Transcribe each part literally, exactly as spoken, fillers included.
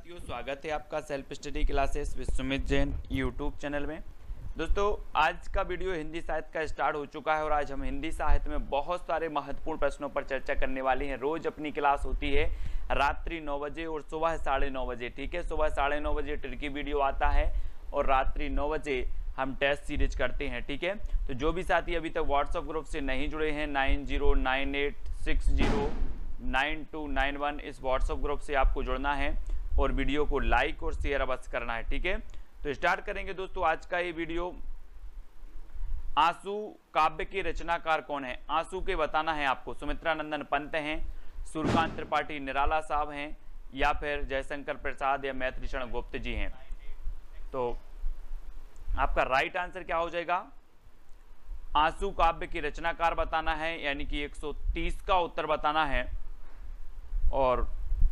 साथियों, स्वागत है आपका self study classes with Sumit Jain YouTube channel में। दोस्तों, आज का वीडियो हिंदी साहित्य का स्टार्ट हो चुका है और आज हम हिंदी साहित्य में बहुत सारे महत्वपूर्ण प्रश्नों पर चर्चा करने वाले हैं। रोज अपनी क्लास होती है रात्रि नौ बजे और सुबह साढ़े नौ बजे। ठीक है, सुबह साढ़े नौ बजे ट्रिकी वीडियो आता है और रात्रि नौ बजे हम टेस्ट सीरीज करते हैं। ठीक है, तो जो भी साथी अभी तक व्हाट्सएप ग्रुप से नहीं जुड़े हैं, nine zero nine eight six zero nine two nine one इस व्हाट्सएप ग्रुप से आपको जुड़ना है और वीडियो को लाइक और शेयर अवश्य करना है। ठीक है, तो स्टार्ट करेंगे दोस्तों आज का ये वीडियो। आंसू काव्य के रचनाकार कौन है? आंसू के बताना है आपको। सुमित्रा नंदन पंत हैं, सूर्यकांत त्रिपाठी निराला साहब हैं, या फिर जयशंकर प्रसाद या मैत्रीशरण गुप्त जी हैं। तो आपका राइट आंसर क्या हो जाएगा? आंसू काव्य की रचनाकार बताना है, यानी कि एक सौ तीस का उत्तर बताना है। और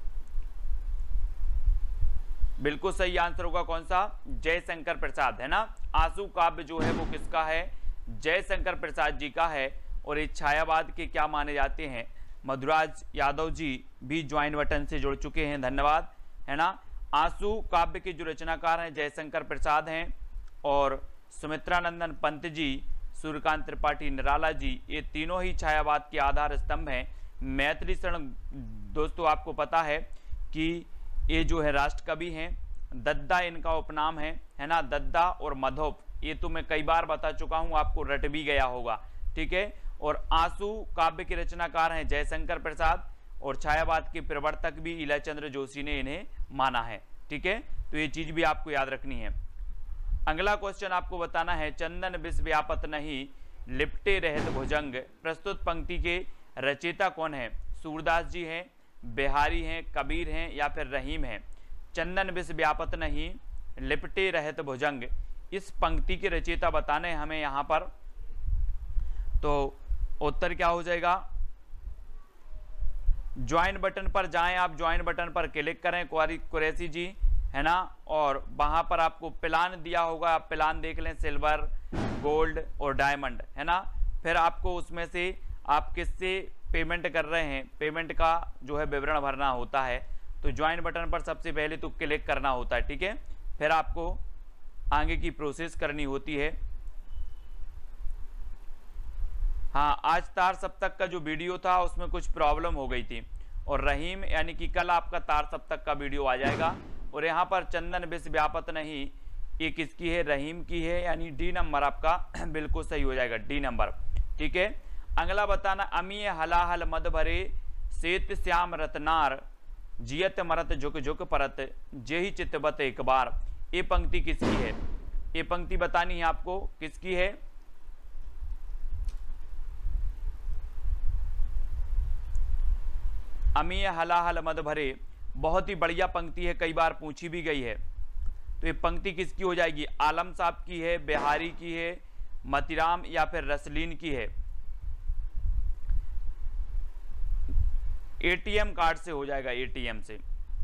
बिल्कुल सही आंसर होगा कौन सा? जयशंकर प्रसाद, है ना। आंसू काव्य जो है वो किसका है? जयशंकर प्रसाद जी का है। और ये छायावाद के क्या माने जाते हैं? मधुराज यादव जी भी ज्वाइन बटन से जुड़ चुके हैं, धन्यवाद, है ना। आंसू काव्य के जो रचनाकार हैं जयशंकर प्रसाद हैं, और सुमित्रा नंदन पंत जी, सूर्यकांत त्रिपाठी निराला जी, ये तीनों ही छायावाद के आधार स्तंभ हैं। मैत्रीशरण दोस्तों आपको पता है कि ये जो है राष्ट्र कवि हैं, दद्दा इनका उपनाम है, है ना। दद्दा और मधोप, ये तो मैं कई बार बता चुका हूं, आपको रट भी गया होगा। ठीक है, और आंसू काव्य के रचनाकार हैं जयशंकर प्रसाद, और छायावाद के प्रवर्तक भी इलाचंद्र जोशी ने इन्हें माना है। ठीक है, तो ये चीज भी आपको याद रखनी है। अगला क्वेश्चन आपको बताना है, चंदन विष व्यापत नहीं लिपटे रहत भुजंग, प्रस्तुत पंक्ति के रचयिता कौन है? सूरदास जी हैं, बिहारी हैं, कबीर हैं, या फिर रहीम हैं। चंदन विष व्यापत नहीं लिपटे रहत भुजंग, इस पंक्ति के रचयिता बताने हमें यहां पर। तो उत्तर क्या हो जाएगा? ज्वाइन बटन पर जाएं, आप ज्वाइन बटन पर क्लिक करें कुरैशी जी, है ना। और वहां पर आपको प्लान दिया होगा, आप प्लान देख लें, सिल्वर, गोल्ड और डायमंड, है ना। फिर आपको उसमें से आप किससे पेमेंट कर रहे हैं, पेमेंट का जो है विवरण भरना होता है। तो ज्वाइन बटन पर सबसे पहले तो क्लिक करना होता है। ठीक है, फिर आपको आगे की प्रोसेस करनी होती है। हाँ, आज तार सप्तक का जो वीडियो था उसमें कुछ प्रॉब्लम हो गई थी, और रहीम यानी कि कल आपका तार सप्तक का वीडियो आ जाएगा। और यहाँ पर चंदन विष व्यापत नहीं, ये किसकी है? रहीम की है, यानी डी नंबर आपका बिल्कुल सही हो जाएगा, डी नंबर। ठीक है, अगला बताना, अमीय हलाहल मद भरे सेत श्याम रतनार, जियत मरत झुक झुक परत, जेहि चितबत एक बार, ये पंक्ति किसकी है? ये पंक्ति बतानी है आपको, किसकी है? अमीय हलाहल मद भरे, बहुत ही बढ़िया पंक्ति है, कई बार पूछी भी गई है। तो ये पंक्ति किसकी हो जाएगी? आलम साहब की है, बिहारी की है, मतीराम या फिर रसलीन की है? एटीएम कार्ड से हो जाएगा, एटीएम से।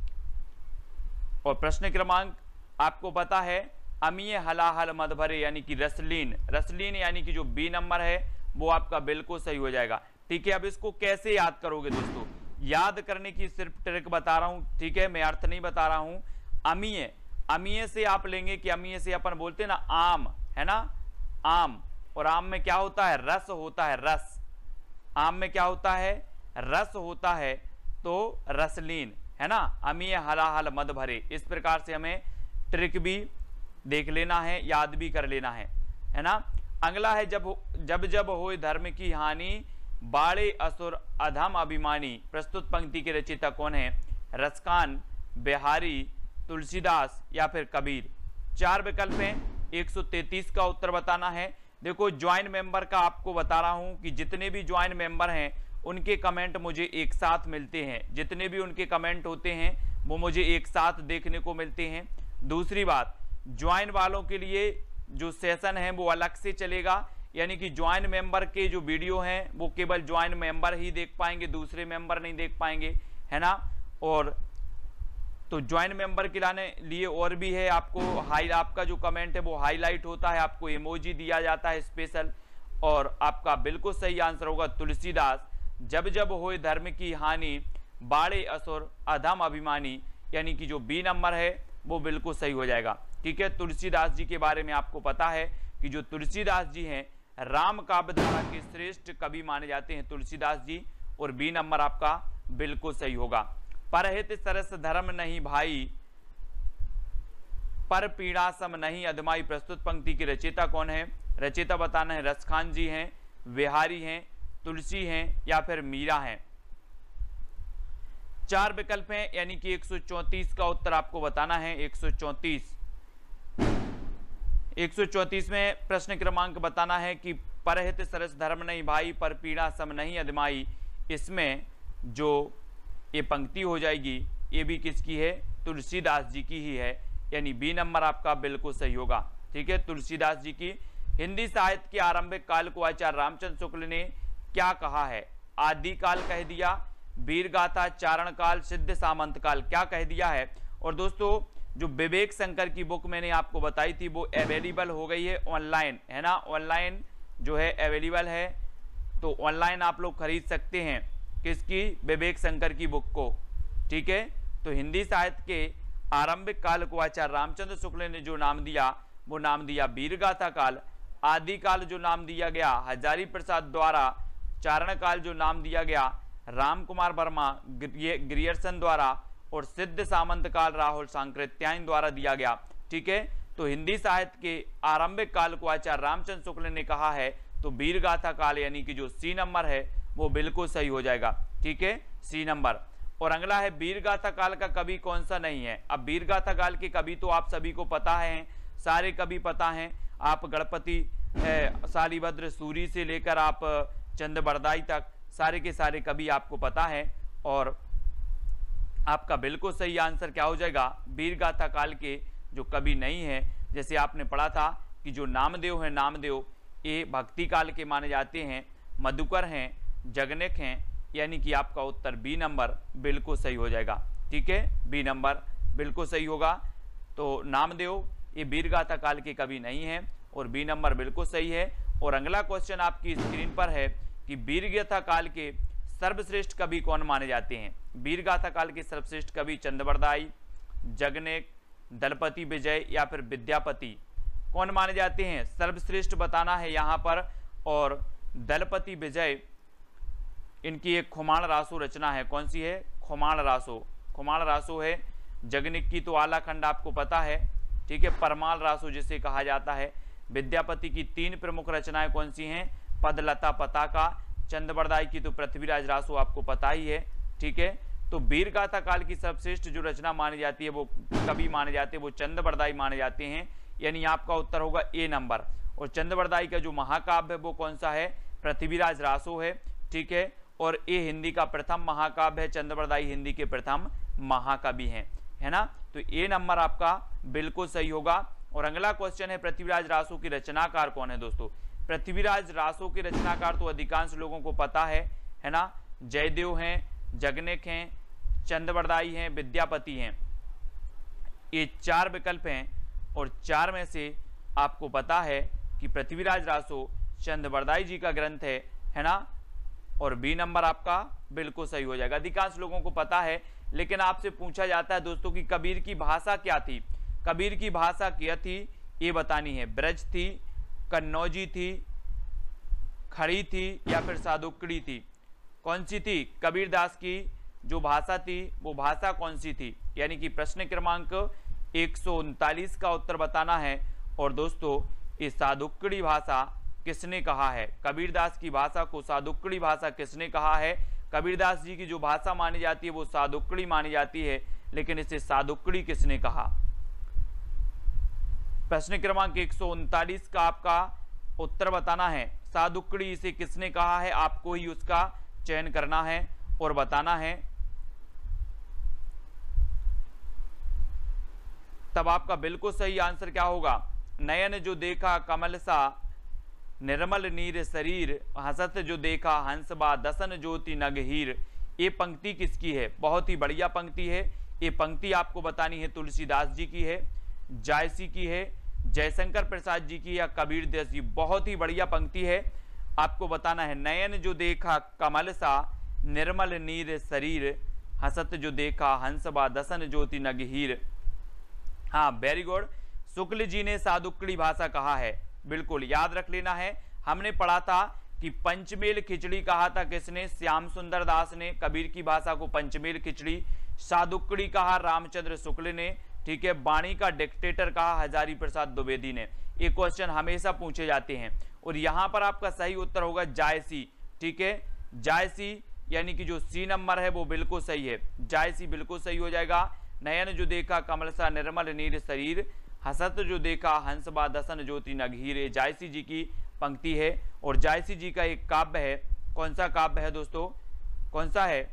और प्रश्न क्रमांक आपको पता है, अमीय हलाहल मद भरे यानी कि रसलीन, रसलीन यानी कि जो बी नंबर है वो आपका बिल्कुल सही हो जाएगा। ठीक है, अब इसको कैसे याद करोगे दोस्तों? याद करने की सिर्फ ट्रिक बता रहा हूं, ठीक है, मैं अर्थ नहीं बता रहा हूं। अमीय, अमीय से आप लेंगे कि अमीय से अपन बोलते हैं ना आम, है ना, आम। और आम में क्या होता है? रस होता है, रस। आम में क्या होता है? रस होता है, तो रसलीन, है ना। अमीय हलाहल मद भरे, इस प्रकार से हमें ट्रिक भी देख लेना है, याद भी कर लेना है, है ना। अगला है, जब जब जब होए धर्म की हानि बाड़े असुर अधम अभिमानी, प्रस्तुत पंक्ति के रचयिता कौन है? रसकान, बिहारी, तुलसीदास या फिर कबीर? चार विकल्प हैं, एक सौ तैंतीस का उत्तर बताना है। देखो, ज्वाइन मेंबर का आपको बता रहा हूं कि जितने भी ज्वाइन मेंबर हैं उनके कमेंट मुझे एक साथ मिलते हैं, जितने भी उनके कमेंट होते हैं वो मुझे एक साथ देखने को मिलते हैं। दूसरी बात, ज्वाइन वालों के लिए जो सेशन है वो अलग से चलेगा, यानी कि ज्वाइन मेंबर के जो वीडियो हैं वो केवल ज्वाइन मेंबर ही देख पाएंगे, दूसरे मेंबर नहीं देख पाएंगे, है ना। और तो ज्वाइन मेंबर के लाने लिए और भी है, आपको हाई आपका जो कमेंट है वो हाईलाइट होता है, आपको इमोजी दिया जाता है स्पेशल। और आपका बिल्कुल सही आंसर होगा तुलसीदास, जब जब होए धर्म की हानि बाड़े असुर अधम अभिमानी, यानी कि जो बी नंबर है वो बिल्कुल सही हो जाएगा। ठीक है, तुलसीदास जी के बारे में आपको पता है कि जो तुलसीदास जी हैं राम काव्य धारा के श्रेष्ठ कवि माने जाते हैं तुलसीदास जी, और बी नंबर आपका बिल्कुल सही होगा। परहित सरस धर्म नहीं भाई, पर पीड़ा सम नहीं अधमाई। प्रस्तुत पंक्ति के रचयिता कौन है? रचयिता बताना है, रसखान जी हैं, बिहारी हैं, तुलसी हैं या फिर मीरा हैं। चार विकल्प हैं, यानी कि एक सौ चौंतीस का उत्तर आपको बताना है। एक सौ चौंतीस एक सौ चौंतीस में प्रश्न क्रमांक बताना है कि परहित सरस धर्म नहीं भाई, पर पीड़ा सम नहीं अधमाई। इसमें जो ये पंक्ति हो जाएगी ये भी किसकी है? तुलसीदास जी की ही है, यानी बी नंबर आपका बिल्कुल सही होगा। ठीक है, तुलसीदास जी की। हिंदी साहित्य के आरंभिक काल को आचार्य रामचंद्र शुक्ल ने क्या कहा है? आदिकाल कह दिया, वीरगाथा, चारण काल, सिद्ध सामंत काल, क्या कह दिया है? और दोस्तों जो विवेक शंकर की बुक मैंने आपको बताई थी वो अवेलेबल हो गई है ऑनलाइन, है ना, ऑनलाइन जो है अवेलेबल है, तो ऑनलाइन आप लोग खरीद सकते हैं किसकी? विवेक शंकर की बुक को। ठीक है, तो हिंदी साहित्य के आरंभिक काल को आचार्य रामचंद्र शुक्ल ने जो नाम दिया वो नाम दिया वीरगाथा काल। आदिकाल जो नाम दिया गया हजारी प्रसाद द्वारा, चारण काल जो नाम दिया गया राम कुमार वर्मा ग्रियर्सन द्वारा, और सिद्ध सामंत काल राहुल सांकृत्यायन द्वारा दिया गया। ठीक है, तो हिंदी साहित्य के आरंभिक काल को आचार्य रामचंद्र शुक्ल ने कहा है, तो वीरगाथा काल यानी कि जो सी नंबर है वो बिल्कुल सही हो जाएगा। ठीक है, सी नंबर। और अगला है वीरगाथा काल का कवि कौन सा नहीं है? अब वीरगाथा काल के कवि तो आप सभी को पता है, सारे कवि पता हैं। आप गणपति शालिभद्र सूरी से लेकर आप चंद्रबरदाई तक सारे के सारे कवि आपको पता है, और आपका बिल्कुल सही आंसर क्या हो जाएगा? वीरगाथा काल के जो कवि नहीं है, जैसे आपने पढ़ा था कि जो नामदेव है, नामदेव ये भक्ति काल के माने जाते हैं, मधुकर हैं, जगनेक हैं, यानी कि आपका उत्तर बी नंबर बिल्कुल सही हो जाएगा। ठीक है, बी नंबर बिल्कुल सही होगा। तो नामदेव ये वीरगाथा काल के कवि नहीं है, और बी नंबर बिल्कुल सही है। और अगला क्वेश्चन आपकी स्क्रीन पर है कि वीरगाथा काल के सर्वश्रेष्ठ कवि कौन माने जाते हैं? वीरगाथा काल के सर्वश्रेष्ठ कवि चंद्रबरदाई, जगनेक, दलपति विजय या फिर विद्यापति, कौन माने जाते हैं? सर्वश्रेष्ठ बताना है यहाँ पर। और दलपति विजय इनकी एक खुमाण रासो रचना है, कौन सी है? खुमाण रासो, खुमाण रासो है। जगनेक की तो आलाखंड आपको पता है। ठीक है, परमाल रासो जिसे कहा जाता है। विद्यापति की तीन प्रमुख रचनाएं कौन सी हैं? पदलता, पताका। चंद्रबरदाई की तो पृथ्वीराज रासो आपको पता ही है। ठीक है, तो वीरगाथा काल की सर्वश्रेष्ठ जो रचना मानी जाती है, वो कवि माने जाते हैं, वो चंद्रबरदाई माने जाते हैं, यानी आपका उत्तर होगा ए नंबर। और चंद्रबरदाई का जो महाकाव्य है वो कौन सा है? पृथ्वीराज रासो है। ठीक है, और ये हिंदी का प्रथम महाकाव्य है, चंद्रबरदाई हिंदी के प्रथम महाकवि हैं, है ना। तो ए नंबर आपका बिल्कुल सही होगा। और अगला क्वेश्चन है पृथ्वीराज रासो की रचनाकार कौन है? दोस्तों पृथ्वीराज रासो के रचनाकार तो अधिकांश लोगों को पता है, है ना। जयदेव हैं, जगनेक हैं, चंद्रबरदाई हैं, विद्यापति हैं, ये चार विकल्प हैं, और चार में से आपको पता है कि पृथ्वीराज रासो चंद्रबरदाई जी का ग्रंथ है, है ना। और बी नंबर आपका बिल्कुल सही हो जाएगा। अधिकांश लोगों को पता है, लेकिन आपसे पूछा जाता है दोस्तों कि कबीर की भाषा क्या थी? कबीर की भाषा क्या थी ये बतानी है। ब्रज थी, कन्नौजी थी, खड़ी थी या फिर सादुकड़ी थी? कौन सी थी? कबीरदास की जो भाषा थी वो भाषा कौन सी थी? यानी कि प्रश्न क्रमांक एक सौ उनतालीस का उत्तर बताना है। और दोस्तों ये सादुकड़ी भाषा किसने कहा है? कबीरदास की भाषा को सादुकड़ी भाषा किसने कहा है? कबीरदास जी की जो भाषा मानी जाती है वो सादुकड़ी मानी जाती है, लेकिन इसे सादुकड़ी किसने कहा? प्रश्न क्रमांक एक सौ उनतालीस का आपका उत्तर बताना है। सादुकड़ी इसे किसने कहा है? आपको ही उसका चयन करना है और बताना है। तब आपका बिल्कुल सही आंसर क्या होगा? नयन जो देखा कमल सा, निर्मल नीर शरीर, हसत जो देखा हंसबा, दसन ज्योति नगहीर। ये पंक्ति किसकी है? बहुत ही बढ़िया पंक्ति है। ये पंक्ति आपको बतानी है तुलसीदास जी की है, जायसी की है, जयशंकर प्रसाद जी की या कबीर दास जी। बहुत ही बढ़िया पंक्ति है, आपको बताना है। नयन जो देखा कमल सा, निर्मल नीर शरीर, हसत जो देखा हंसबा दसन ज्योति नगहीर। हाँ, वेरी गुड। शुक्ल जी ने सादुक्कड़ी भाषा कहा है, बिल्कुल याद रख लेना है। हमने पढ़ा था कि पंचमेल खिचड़ी कहा था किसने? श्याम सुंदर दास ने। कबीर की भाषा को पंचमेल खिचड़ी। सादुक्कड़ी कहा रामचंद्र शुक्ल ने, ठीक है। वाणी का डिक्टेटर कहा हजारी प्रसाद द्विवेदी ने। ये क्वेश्चन हमेशा पूछे जाते हैं। और यहां पर आपका सही उत्तर होगा जायसी, ठीक है। जायसी यानी कि जो सी नंबर है वो बिल्कुल सही है, जायसी बिल्कुल सही हो जाएगा। नयन जो देखा कमल सा निर्मल नीर शरीर, हसत जो देखा हंसबा दसन ज्योति नगहीर, जायसी जी की पंक्ति है। और जायसी जी का एक काव्य है, कौन सा काव्य है दोस्तों? कौन सा है?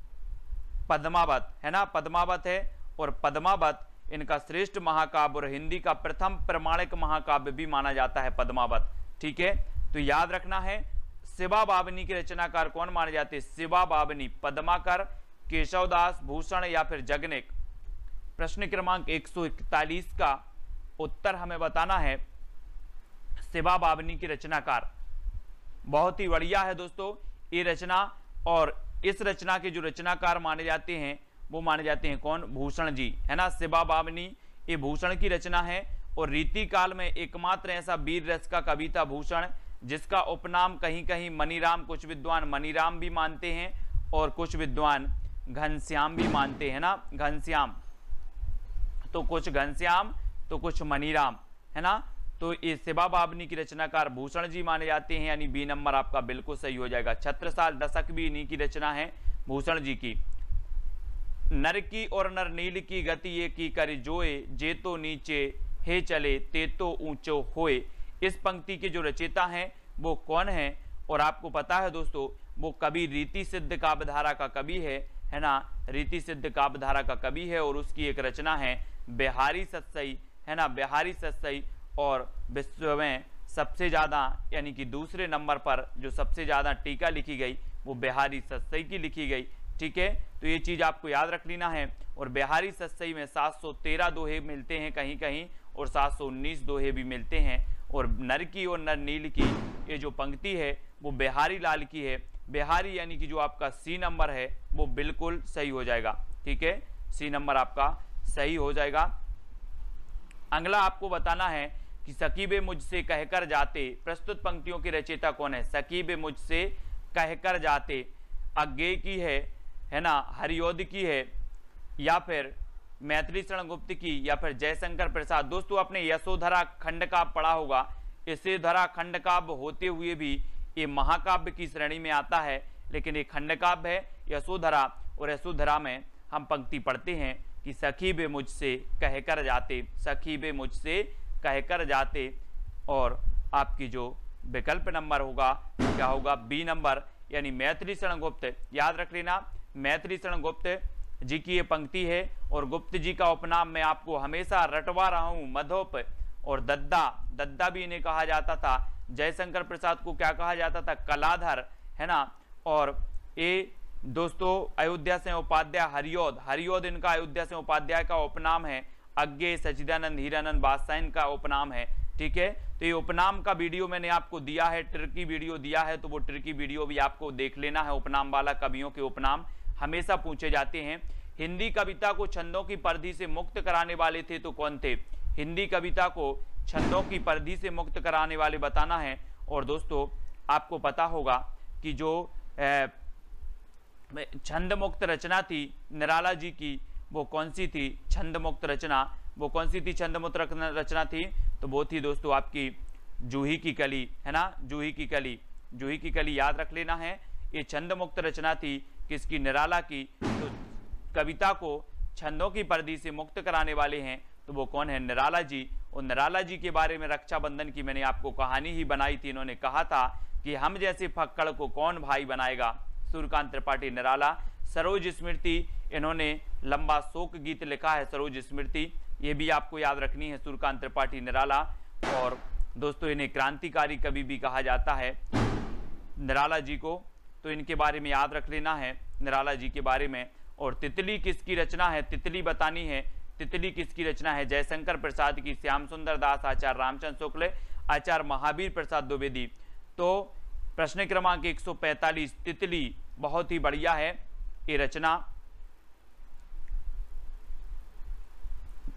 पद्मावत, है ना, पद्मावत है। और पद्मावत इनका श्रेष्ठ महाकाव्य और हिंदी का प्रथम प्रमाणिक महाकाव्य भी माना जाता है पद्मावत, ठीक है। तो याद रखना है, शिवा बावनी के रचनाकार कौन माने जाते हैं? शिवा बावनी, पद्माकर, केशवदास, भूषण या फिर जगनेक। प्रश्न क्रमांक एक सौ इकतालीस का उत्तर हमें बताना है, शिवा बावनी की रचनाकार। बहुत ही बढ़िया है दोस्तों ये रचना। और इस रचना के जो रचनाकार माने जाते हैं वो माने जाते हैं कौन? भूषण जी, है ना। शिवा बावनी ये भूषण की रचना है। और रीति काल में एकमात्र ऐसा वीर रस का कवि था भूषण, जिसका उपनाम कहीं कहीं मनीराम, कुछ विद्वान मनीराम भी मानते हैं और कुछ विद्वान घनश्याम भी मानते हैं ना, घनश्याम। तो कुछ घनश्याम तो कुछ मनीराम, है ना। तो ये शिवा बावनी की रचनाकार भूषण जी माने जाते हैं, यानी बी नंबर आपका बिल्कुल सही हो जाएगा। छत्रसाल दशक भी इन्हीं की रचना है, भूषण जी की। नर की और नर नील की गति ये की करि जोए, जे तो नीचे हे चले ते तो ऊंचो होए। इस पंक्ति के जो रचयिता हैं वो कौन है? और आपको पता है दोस्तों, वो कवि रीति सिद्ध काव्यधारा का कवि है, है ना। रीति सिद्ध काव्यधारा का कवि है और उसकी एक रचना है बिहारी सतसई, है ना, बिहारी सतसई। और विश्व में सबसे ज्यादा यानी कि दूसरे नंबर पर जो सबसे ज्यादा टीका लिखी गई वो बिहारी सतसई की लिखी गई, ठीक है। तो ये चीज आपको याद रख लेना है। और बिहारी सतसई में सात सौ तेरह दोहे मिलते हैं कहीं कहीं और सात सौ उन्नीस दोहे भी मिलते हैं। और नर की और नर नील की ये जो पंक्ति है वो बिहारी लाल की है। बिहारी यानी कि जो आपका सी नंबर है वो बिल्कुल सही हो जाएगा, ठीक है। सी नंबर आपका सही हो जाएगा। अगला आपको बताना है कि सकीबे मुझसे कहकर जाते, प्रस्तुत पंक्तियों के रचयिता कौन है? सकीबे मुझसे कहकर जाते अज्ञेय की है, है ना, हरियोध की है, या फिर मैथिली शरण गुप्त की, या फिर जयशंकर प्रसाद। दोस्तों आपने यशोधरा खंड काव्य पढ़ा होगा। यशोधरा खंड काव्य होते हुए भी ये महाकाव्य की श्रेणी में आता है, लेकिन ये खंड काव्य है यशोधरा। और यशोधरा में हम पंक्ति पढ़ते हैं कि सखी बे मुझसे कहकर जाते, सखी बे मुझसे कहकर जाते। और आपकी जो विकल्प नंबर होगा क्या होगा? बी नंबर, यानी मैथिली शरण गुप्त। याद रख लेना, मैथिली शरण गुप्त जी की ये पंक्ति है। और गुप्त जी का उपनाम मैं आपको हमेशा रटवा रहा हूं, मधोप और दद्दा, दद्दा भी इन्हें कहा जाता था। जयशंकर प्रसाद को क्या कहा जाता था? कलाधर, है ना। और ये दोस्तों अयोध्या से उपाध्याय हरियोध, हरियोध इनका अयोध्या से उपाध्याय का उपनाम है। अज्ञेय, सच्चिदानंद, हीरानंद बादशाह इनका उपनाम है, ठीक है। तो ये उपनाम का वीडियो मैंने आपको दिया है, ट्रिकी वीडियो दिया है, तो वो ट्रिकी वीडियो भी आपको देख लेना है। उपनाम वाला, कवियों के उपनाम हमेशा पूछे जाते हैं। हिंदी कविता को छंदों की परिधि से मुक्त कराने वाले थे तो कौन थे? हिंदी कविता को छंदों की परिधि से मुक्त कराने वाले बताना है। और दोस्तों आपको पता होगा कि जो छंद मुक्त रचना थी निराला जी की, वो कौन सी थी? छंद मुक्त रचना वो कौन सी थी? छंद मुक्त रचना थी तो वो थी दोस्तों आपकी जूही की कली, है ना, जूही की कली। जूही की कली याद रख लेना है। ये छंद मुक्त रचना थी किसकी? निराला की। तो कविता को छंदों की परिधि से मुक्त कराने वाले हैं तो वो कौन है? निराला जी। और निराला जी के बारे में रक्षाबंधन की मैंने आपको कहानी ही बनाई थी। इन्होंने कहा था कि हम जैसे फक्कड़ को कौन भाई बनाएगा? सूर्यकांत त्रिपाठी निराला। सरोज स्मृति, इन्होंने लंबा शोक गीत लिखा है, सरोज स्मृति, ये भी आपको याद रखनी है, सूर्यकांत त्रिपाठी निराला। और दोस्तों इन्हें क्रांतिकारी कवि भी कहा जाता है निराला जी को, तो इनके बारे में याद रख लेना है निराला जी के बारे में। और तितली किसकी रचना है? तितली बतानी है। तितली किसकी रचना है? जयशंकर प्रसाद की, श्याम सुंदर दास, आचार्य रामचंद्र शुक्ल, आचार्य महावीर प्रसाद द्विवेदी। तो प्रश्न क्रमांक एक सौ पैंतालीस, तितली, बहुत ही बढ़िया है ये रचना।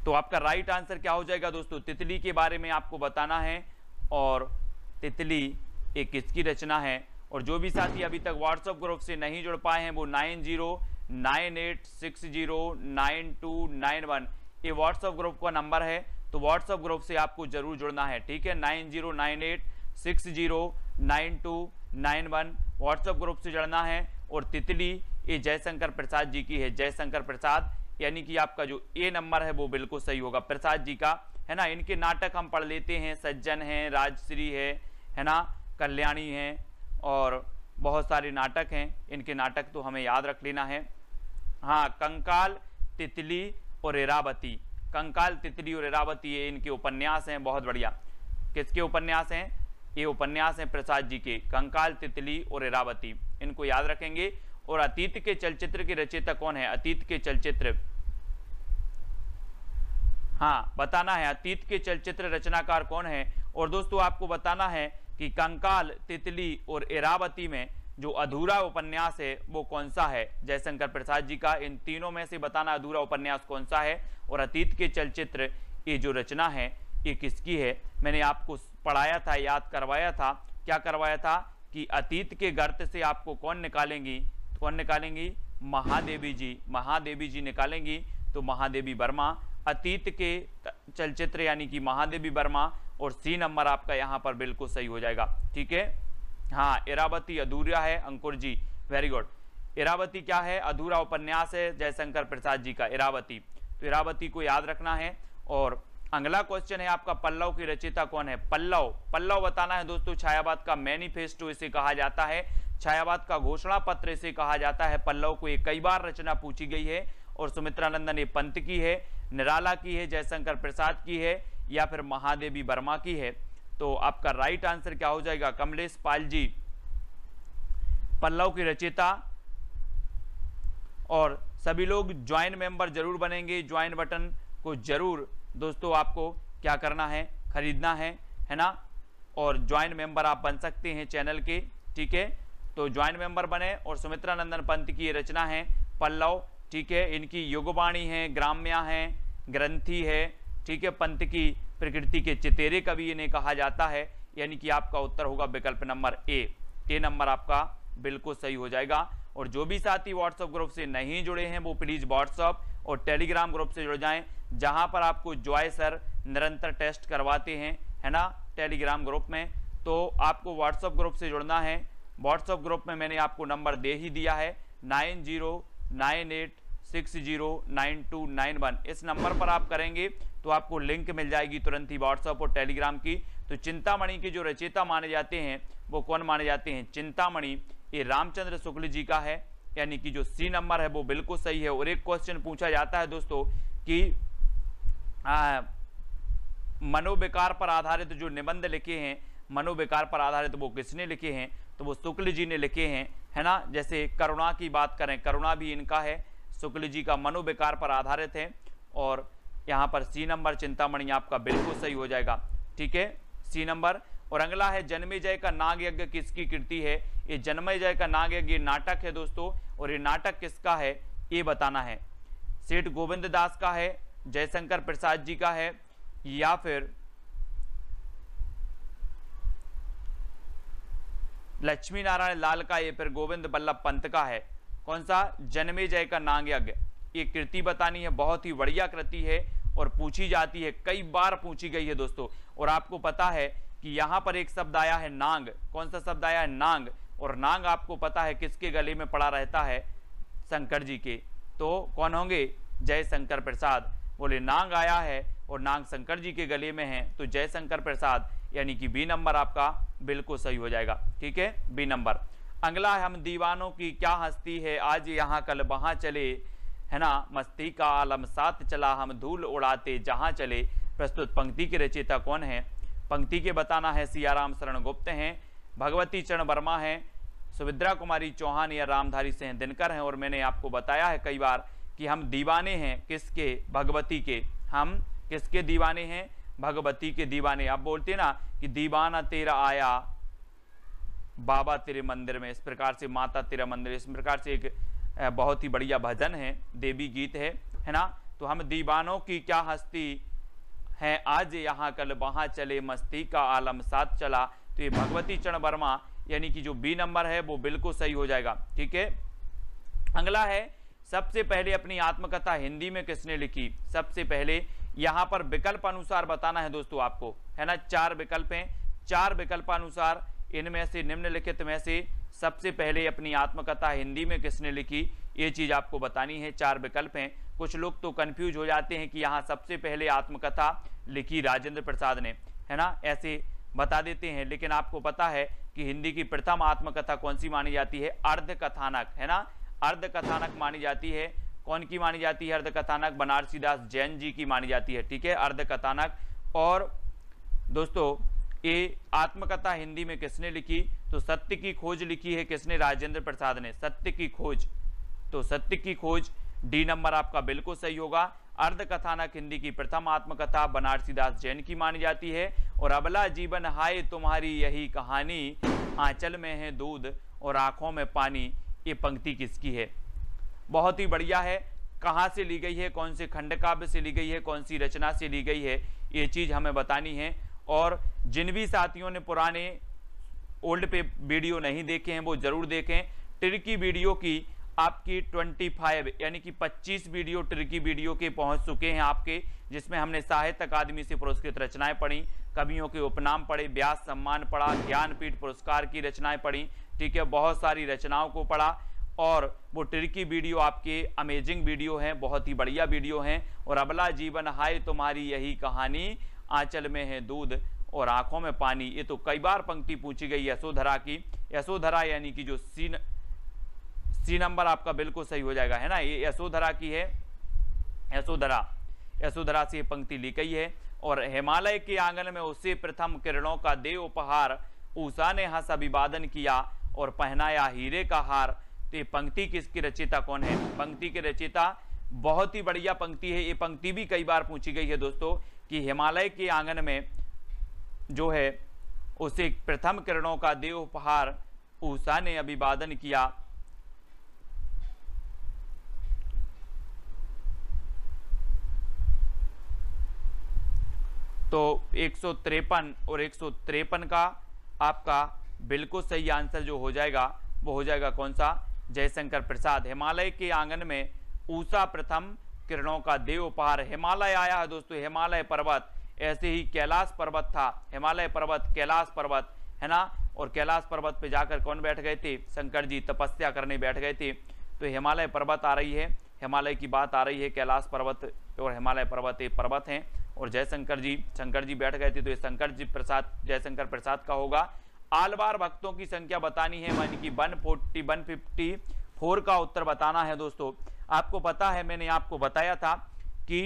तो आपका राइट आंसर क्या हो जाएगा दोस्तों, तितली के बारे में आपको बताना है, और तितली एक किसकी रचना है। और जो भी साथी अभी तक व्हाट्सएप ग्रुप से नहीं जुड़ पाए हैं वो nine zero nine eight six zero nine two nine one ये व्हाट्सएप ग्रुप का नंबर है, तो व्हाट्सएप ग्रुप से आपको जरूर जुड़ना है, ठीक है। Nine zero nine eight six zero nine two nine one WhatsApp group से जुड़ना है। और तितली ये जयशंकर प्रसाद जी की है, जयशंकर प्रसाद, यानी कि आपका जो ए नंबर है वो बिल्कुल सही होगा, प्रसाद जी का, है ना। इनके नाटक हम पढ़ लेते हैं, सज्जन है, राजश्री है है ना, कल्याणी है, और बहुत सारे नाटक हैं, इनके नाटक तो हमें याद रख लेना है। हाँ, कंकाल, तितली और इरावती, कंकाल, तितली और इरावती ये इनके उपन्यास हैं, बहुत बढ़िया। किसके उपन्यास हैं? ये उपन्यास हैं प्रसाद जी के, कंकाल, तितली और इरावती, इनको याद रखेंगे। और अतीत के चलचित्र के रचयिता कौन है? अतीत के चलचित्र, हाँ बताना है, अतीत के चलचित्र रचनाकार कौन है। और दोस्तों आपको बताना है कि कंकाल, तितली और इरावती में जो अधूरा उपन्यास है वो कौन सा है, जयशंकर प्रसाद जी का। इन तीनों में से बताना अधूरा उपन्यास कौन सा है। और अतीत के चलचित्र ये जो रचना है ये किसकी है? मैंने आपको पढ़ाया था, याद करवाया था, क्या करवाया था कि अतीत के गर्त से आपको कौन निकालेंगी, कौन निकालेंगी? महादेवी जी, महादेवी जी निकालेंगी। तो महादेवी वर्मा, अतीत के चलचित्र यानी कि महादेवी वर्मा, और सी नंबर आपका यहाँ पर बिल्कुल सही हो जाएगा, ठीक है। हाँ, इरावती अधूरा है, अंकुर जी वेरी गुड। इरावती क्या है? अधूरा उपन्यास है जयशंकर प्रसाद जी का, इरावती। तो इरावती को याद रखना है। और अगला क्वेश्चन है आपका, पल्लव की रचयिता कौन है? पल्लव, पल्लव बताना है दोस्तों। छायावाद का मैनिफेस्टो इसे कहा जाता है, छायावाद का घोषणा पत्र इसे कहा जाता है। पल्लव को एक कई बार रचना पूछी गई है, और सुमित्रानंदन ये पंत की है, निराला की है, जयशंकर प्रसाद की है, या फिर महादेवी वर्मा की है। तो आपका राइट आंसर क्या हो जाएगा? कमलेश पाल जी, पल्लव की रचयिता। और सभी लोग ज्वाइन मेंबर जरूर बनेंगे, ज्वाइन बटन को जरूर दोस्तों आपको क्या करना है? खरीदना है, है ना। और ज्वाइन मेंबर आप बन सकते हैं चैनल के, ठीक है। तो ज्वाइन मेंबर बने। और सुमित्रानंदन पंत की ये रचना है पल्लव, ठीक है। इनकी युगवाणी है, ग्राम्या है, ग्रंथि है, ठीक है। पंत की प्रकृति के चितेरे कवि इन्हें कहा जाता है, यानी कि आपका उत्तर होगा विकल्प नंबर ए, ए नंबर आपका बिल्कुल सही हो जाएगा। और जो भी साथी व्हाट्सएप ग्रुप से नहीं जुड़े हैं वो प्लीज व्हाट्सएप और टेलीग्राम ग्रुप से जुड़ जाएं, जहां पर आपको जॉय सर निरंतर टेस्ट करवाते हैं, है ना, टेलीग्राम ग्रुप में। तो आपको व्हाट्सएप ग्रुप से जुड़ना है। व्हाट्सएप ग्रुप में मैंने आपको नंबर दे ही दिया है, nine zero nine eight six zero nine two nine one. इस नंबर पर आप करेंगे तो आपको लिंक मिल जाएगी तुरंत ही व्हाट्सएप और टेलीग्राम की। तो चिंतामणि के जो रचयिता माने जाते हैं वो कौन माने जाते हैं? चिंतामणि ये रामचंद्र शुक्ल जी का है, यानी कि जो सी नंबर है वो बिल्कुल सही है। और एक क्वेश्चन पूछा जाता है दोस्तों कि मनोविकार पर आधारित जो निबंध लिखे हैं, मनोविकार पर आधारित वो किसने लिखे हैं? तो वो शुक्ल जी ने लिखे हैं, है ना। जैसे करुणा की बात करें, करुणा भी इनका है, शुक्ल जी का, मनोविकार पर आधारित है। और यहाँ पर सी नंबर चिंतामणि आपका बिल्कुल सही हो जाएगा, ठीक है, सी नंबर। और अगला है जन्मेजय का नाग यज्ञ किसकी कृति है? ये जन्मेजय का नाग यज्ञ नाटक है दोस्तों, और ये नाटक किसका है ये बताना है। सेठ गोविंद दास का है, जयशंकर प्रसाद जी का है, या फिर लक्ष्मी नारायण लाल का, ये फिर गोविंद बल्लभ पंत का है। कौन सा? जन्मेजय का नाग यज्ञ। ये कृति बतानी है, बहुत ही बढ़िया कृति है और पूछी जाती है, कई बार पूछी गई है दोस्तों। और आपको पता है कि यहाँ पर एक शब्द आया है नांग, कौन सा शब्द आया है? नांग। और नांग आपको पता है किसके गले में पड़ा रहता है? शंकर जी के। तो कौन होंगे? जयशंकर प्रसाद। बोले नांग आया है और नांग शंकर जी के गले में है, तो जयशंकर प्रसाद, यानी कि बी नंबर आपका बिल्कुल सही हो जाएगा, ठीक है, बी नंबर। अगला है, हम दीवानों की क्या हस्ती है, आज यहाँ कल वहाँ चले, है ना, मस्ती का आलम साथ चला, हम धूल उड़ाते जहाँ चले। प्रस्तुत पंक्ति के रचयिता कौन है? पंक्ति के बताना है, सियाराम शरण गुप्त हैं, भगवती चरण वर्मा हैं, सुभद्रा कुमारी चौहान या रामधारी सिंह दिनकर हैं। और मैंने आपको बताया है कई बार कि हम दीवाने हैं किसके? भगवती के। हम किसके दीवाने हैं? भगवती के दीवाने। आप बोलते हैं ना कि दीवाना तेरा आया बाबा तेरे मंदिर में, इस प्रकार से माता तेरा मंदिर, इस प्रकार से एक बहुत ही बढ़िया भजन है, देवी गीत है, है ना। तो हम दीवानों की क्या हस्ती है, आज यहाँ कल वहाँ चले, मस्ती का आलम साथ चला। तो ये भगवती चरण वर्मा यानी कि जो बी नंबर है वो बिल्कुल सही हो जाएगा। ठीक है, अगला है सबसे पहले अपनी आत्मकथा हिंदी में किसने लिखी। सबसे पहले यहाँ पर विकल्प अनुसार बताना है दोस्तों आपको, है ना। चार विकल्प हैं, चार विकल्प अनुसार इनमें से निम्नलिखित में से सबसे पहले अपनी आत्मकथा हिंदी में किसने लिखी, ये चीज आपको बतानी है। चार विकल्प हैं। कुछ लोग तो कंफ्यूज हो जाते हैं कि यहाँ सबसे पहले आत्मकथा लिखी राजेंद्र प्रसाद ने, है ना, ऐसे बता देते हैं। लेकिन आपको पता है कि हिंदी की प्रथम आत्मकथा कौन सी मानी जाती है, अर्ध कथानक, है ना, अर्ध कथानक मानी जाती है। कौन की मानी जाती है अर्ध कथानक, बनारसी दास जैन जी की मानी जाती है। ठीक है, अर्ध कथानक। और दोस्तों ये आत्मकथा हिंदी में किसने लिखी, तो सत्य की खोज लिखी है किसने, राजेंद्र प्रसाद ने, सत्य की खोज। तो सत्य की खोज डी नंबर आपका बिल्कुल सही होगा। अर्ध कथानक हिंदी की प्रथम आत्मकथा बनारसी दास जैन की मानी जाती है। और अबला जीवन हाय तुम्हारी यही कहानी, आंचल में है दूध और आंखों में पानी, ये पंक्ति किसकी है। बहुत ही बढ़िया है। कहाँ से ली गई है, कौन से खंड काव्य से ली गई है, कौन सी रचना से ली गई है, ये चीज हमें बतानी है। और जिन भी साथियों ने पुराने ओल्ड पे वीडियो नहीं देखे हैं वो जरूर देखें। ट्रिकी वीडियो की आपकी पच्चीस यानी कि पच्चीस वीडियो ट्रिकी वीडियो के पहुंच चुके हैं आपके, जिसमें हमने साहित्य अकादमी से पुरस्कृत रचनाएं पढ़ी, कवियों के उपनाम पढ़े, व्यास सम्मान पढ़ा, ज्ञानपीठ पुरस्कार की रचनाएं पढ़ी। ठीक है, बहुत सारी रचनाओं को पढ़ा। और वो ट्रिकी वीडियो आपके अमेजिंग वीडियो हैं, बहुत ही बढ़िया वीडियो हैं। और अबला जीवन हाय तुम्हारी यही कहानी, आंचल में है दूध और आंखों में पानी, ये तो कई बार पंक्ति पूछी गई यशोधरा की। यशोधरा यानी कि जो सी सी नंबर आपका बिल्कुल सही हो जाएगा, है ना, ये यशोधरा की है। यशोधरा यशोधरा से पंक्ति ली गई है। और हिमालय के आंगन में उससे प्रथम किरणों का दे उपहार, उषा ने हंस अभिवादन किया और पहनाया हीरे का हार। तो ये पंक्ति किसकी रचयिता कौन है, पंक्ति के रचयिता, बहुत ही बढ़िया पंक्ति है। ये पंक्ति भी कई बार पूछी गई है दोस्तों कि हिमालय के आंगन में जो है उसे प्रथम किरणों का दे उपहार, उषा ने अभिवादन किया। तो एक सौ तिरपन और एक सौ तिरपन का आपका बिल्कुल सही आंसर जो हो जाएगा वो हो जाएगा कौन सा, जयशंकर प्रसाद। हिमालय के आंगन में उषा प्रथम किरणों का दे उपहार। हिमालय आया है दोस्तों, हिमालय पर्वत, ऐसे ही कैलाश पर्वत था, हिमालय पर्वत, कैलाश पर्वत, है ना। और कैलाश पर्वत पे जाकर कौन बैठ गए थे, शंकर जी तपस्या करने बैठ गए थे। तो हिमालय पर्वत आ रही है, हिमालय की बात आ रही है, कैलाश पर्वत और हिमालय पर्वत एक पर्वत हैं। और जयशंकर जी, शंकर जी बैठ गए थे, तो ये शंकर जी प्रसाद, जयशंकर प्रसाद का होगा। आलवार भक्तों की संख्या बतानी है, यानी कि one forty one fifty four का उत्तर बताना है दोस्तों। आपको पता है, मैंने आपको बताया था कि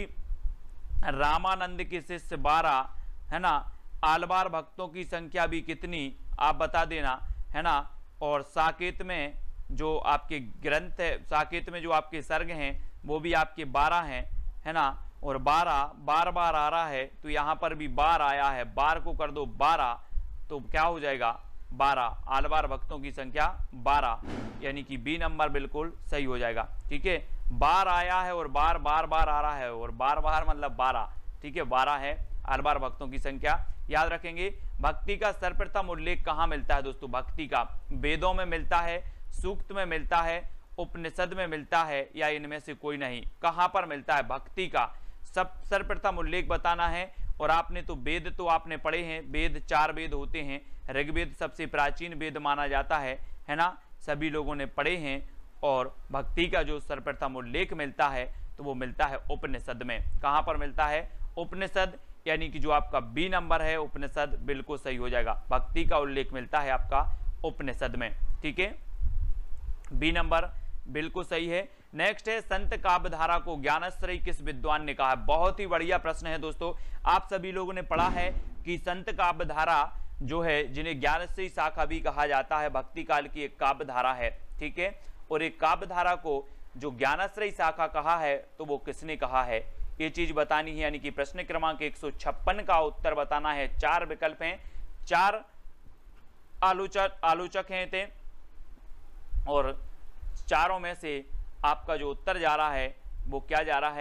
रामानंद के शिष्य बारह, है ना, आलवार भक्तों की संख्या भी कितनी आप बता देना, है ना। और साकेत में जो आपके ग्रंथ है, साकेत में जो आपके सर्ग हैं वो भी आपके बारह हैं, है ना। और बारह बार बार आ रहा है, तो यहाँ पर भी बार आया है, बार को कर दो बारह, तो क्या हो जाएगा बारह। आलवार भक्तों की संख्या बारह, यानी कि बी नंबर बिल्कुल सही हो जाएगा। ठीक है, बार आया है और बार बार बार आ रहा है, और बार बार मतलब बारह। ठीक है, बारह है आलवार भक्तों की संख्या, याद रखेंगे। भक्ति का सर्वप्रथम उल्लेख कहाँ मिलता है दोस्तों, भक्ति का वेदों में मिलता है, सूक्त में मिलता है, उपनिषद में मिलता है, या इनमें से कोई नहीं। कहाँ पर मिलता है भक्ति का सब सर्वप्रथम उल्लेख बताना है। और आपने तो वेद तो आपने पढ़े हैं, वेद चार वेद होते हैं, ऋग्वेद सबसे प्राचीन वेद माना जाता है, है ना, सभी लोगों ने पढ़े हैं। और भक्ति का जो सर्वप्रथम उल्लेख मिलता है तो वो मिलता है उपनिषद में। कहाँ पर मिलता है, उपनिषद, यानी कि जो आपका बी नंबर है उपनिषद बिल्कुल सही हो जाएगा। भक्ति का उल्लेख मिलता है आपका उपनिषद में। ठीक है, बी नंबर बिल्कुल सही है। नेक्स्ट है, संत काव्यधारा को ज्ञानश्रयी किस विद्वान ने कहा। बहुत ही बढ़िया प्रश्न है दोस्तों। आप सभी लोगों ने पढ़ा है कि संत काव्यधारा जो है, जिन्हें ज्ञानश्रयी शाखा भी कहा जाता है, भक्ति काल की एक काव्यधारा है। ठीक है, और एक काव्यधारा को जो ज्ञानश्रयी शाखा कहा है तो वो किसने कहा है, ये चीज बतानी है। यानी कि प्रश्न क्रमांक एक सौ छप्पन का उत्तर बताना है। चार विकल्प हैं, चार आलोचक आलोचक हैं थे, और चारों में से आपका जो उत्तर जा रहा है वो क्या जा रहा है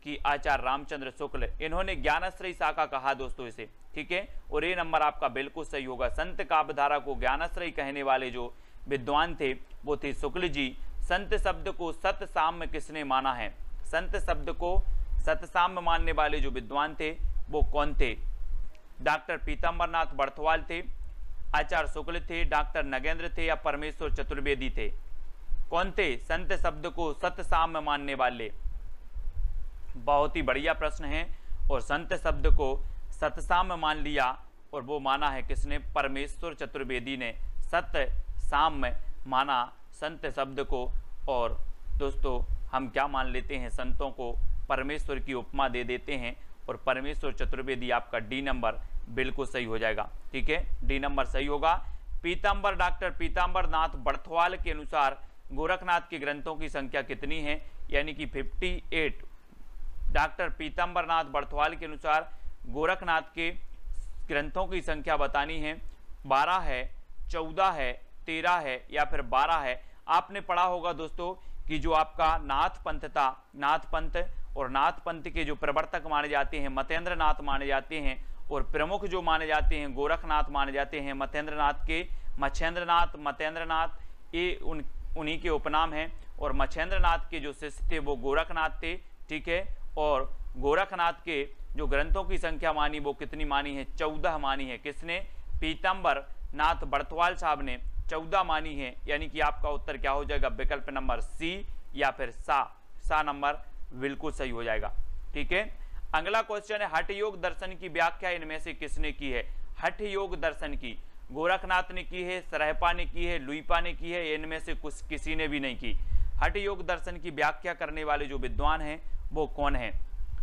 कि आचार्य रामचंद्र शुक्ल, इन्होंने ज्ञानाश्रयी शाखा कहा दोस्तों इसे, ठीक है। और ये नंबर आपका बिल्कुल सही होगा। संत काव्यधारा को ज्ञानाश्रयी कहने वाले जो विद्वान थे वो थे शुक्ल जी। संत शब्द को सत साम्य किसने माना है? संत शब्द को सतसाम्य मानने वाले जो विद्वान थे वो कौन थे? डॉक्टर पीताम्बरनाथ बर्थवाल थे, आचार्य शुक्ल थे, डॉक्टर नगेंद्र थे या परमेश्वर चतुर्वेदी थे? कौन थे संत शब्द को सतसाम्य मानने वाले? बहुत ही बढ़िया प्रश्न है। और संत शब्द को सतसाम्य मान लिया और वो माना है किसने? परमेश्वर चतुर्वेदी ने सत्य साम्य माना संत शब्द को। और दोस्तों हम क्या मान लेते हैं? संतों को परमेश्वर की उपमा दे देते हैं और परमेश्वर चतुर्वेदी आपका डी नंबर बिल्कुल सही हो जाएगा, ठीक है। डी नंबर सही होगा। पीताम्बर डॉक्टर पीताम्बरनाथ बर्थवाल के अनुसार गोरखनाथ के ग्रंथों की संख्या कितनी है? यानी कि अट्ठावन। डॉक्टर पीताम्बरनाथ बर्थवाल के अनुसार गोरखनाथ के ग्रंथों की संख्या बतानी है। बारह है, चौदह है, तेरह है या फिर बारह है। आपने पढ़ा होगा दोस्तों कि जो आपका नाथ पंथ था, नाथ पंथ और नाथ पंथ के जो प्रवर्तक माने जाते हैं मतेंद्र नाथ माने जाते हैं और प्रमुख जो माने जाते हैं गोरखनाथ माने जाते हैं मतेंद्र नाथ के। मच्छेंद्र नाथ, मतेंद्र नाथ ये उन उन्हीं के उपनाम हैं। और मच्छेंद्र नाथ के जो शिष्य थे वो गोरखनाथ थे, ठीक है। और गोरखनाथ के जो ग्रंथों की संख्या मानी वो कितनी मानी है? चौदह मानी है। किसने? पीताम्बर नाथ बर्थवाल साहब ने चौदह मानी है। यानी कि आपका उत्तर क्या हो जाएगा? विकल्प नंबर सी या फिर सा, सा नंबर बिल्कुल सही हो जाएगा, ठीक है। अगला क्वेश्चन है हठ योग दर्शन की व्याख्या इनमें से किसने की है? हठ योग दर्शन की गोरखनाथ ने की है, सरहपा ने की है, लुईपा ने की है, इनमें से कुछ किसी ने भी नहीं की। हठ योग दर्शन की व्याख्या करने वाले जो विद्वान हैं वो कौन है?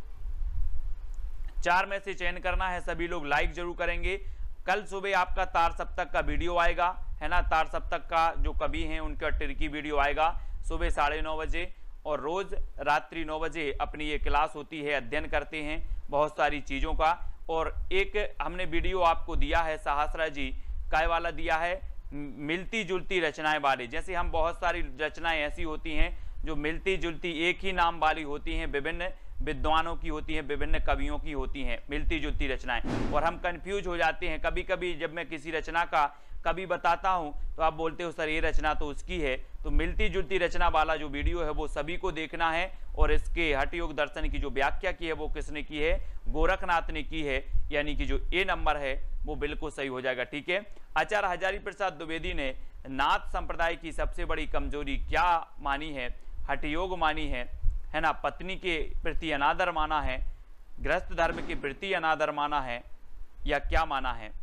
चार में से चयन करना है। सभी लोग लाइक जरूर करेंगे। कल सुबह आपका तार सप्तक का वीडियो आएगा, है ना। तार सप्तक का जो कवि हैं उनका टिरकी वीडियो आएगा सुबह साढ़े नौ बजे और रोज रात्रि नौ बजे अपनी ये क्लास होती है, अध्ययन करते हैं बहुत सारी चीज़ों का। और एक हमने वीडियो आपको दिया है सहस्रा जी काय वाला दिया है, मिलती जुलती रचनाएं वाले। जैसे हम बहुत सारी रचनाएं ऐसी होती हैं जो मिलती जुलती एक ही नाम वाली होती हैं, विभिन्न विद्वानों की होती हैं, विभिन्न कवियों की होती हैं मिलती जुलती रचनाएं, और हम कंफ्यूज हो जाते हैं। कभी कभी जब मैं किसी रचना का कभी बताता हूं तो आप बोलते हो सर ये रचना तो उसकी है। तो मिलती जुलती रचना वाला जो वीडियो है वो सभी को देखना है। और इसके हठ योग दर्शन की जो व्याख्या की है वो किसने की है? गोरखनाथ ने की है। यानी कि जो ए नंबर है वो बिल्कुल सही हो जाएगा, ठीक है। आचार्य हजारी प्रसाद द्विवेदी ने नाथ संप्रदाय की सबसे बड़ी कमजोरी क्या मानी है? हठ योग मानी है, है ना। पत्नी के प्रति अनादर माना है, गृहस्थ धर्म के प्रति अनादर माना है, या क्या माना है?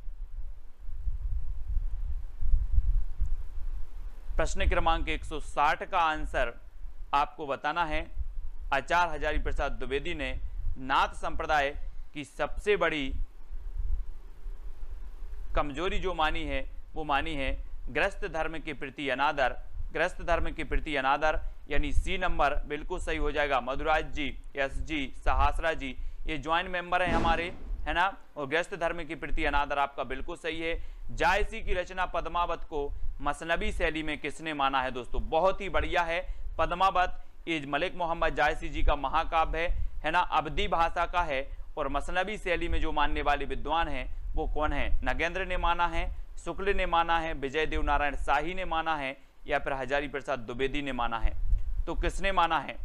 प्रश्न क्रमांक एक सौ साठ का आंसर आपको बताना है। आचार्य हजारी प्रसाद द्विवेदी ने नाथ संप्रदाय की सबसे बड़ी कमजोरी जो मानी है वो मानी है गृहस्थ धर्म के प्रति अनादर। गृहस्थ धर्म के प्रति अनादर यानी सी नंबर बिल्कुल सही हो जाएगा। मधुराज जी, एस जी, सहस्रा जी ये ज्वाइंट मेंबर हैं हमारे, है ना। और गृहस्थ धर्म के प्रति अनादर आपका बिल्कुल सही है। जायसी की रचना पद्मावत को मसनबी शैली में किसने माना है? दोस्तों बहुत ही बढ़िया है। पद्मावत ये मलिक मोहम्मद जायसी जी का महाकाव्य है, है ना। अवधी भाषा का है और मसनबी शैली में जो मानने वाले विद्वान हैं वो कौन है? नगेंद्र ने माना है, शुक्ल ने माना है, विजय देव नारायण शाही ने माना है, या फिर हजारी प्रसाद द्विवेदी ने माना है? तो किसने माना है?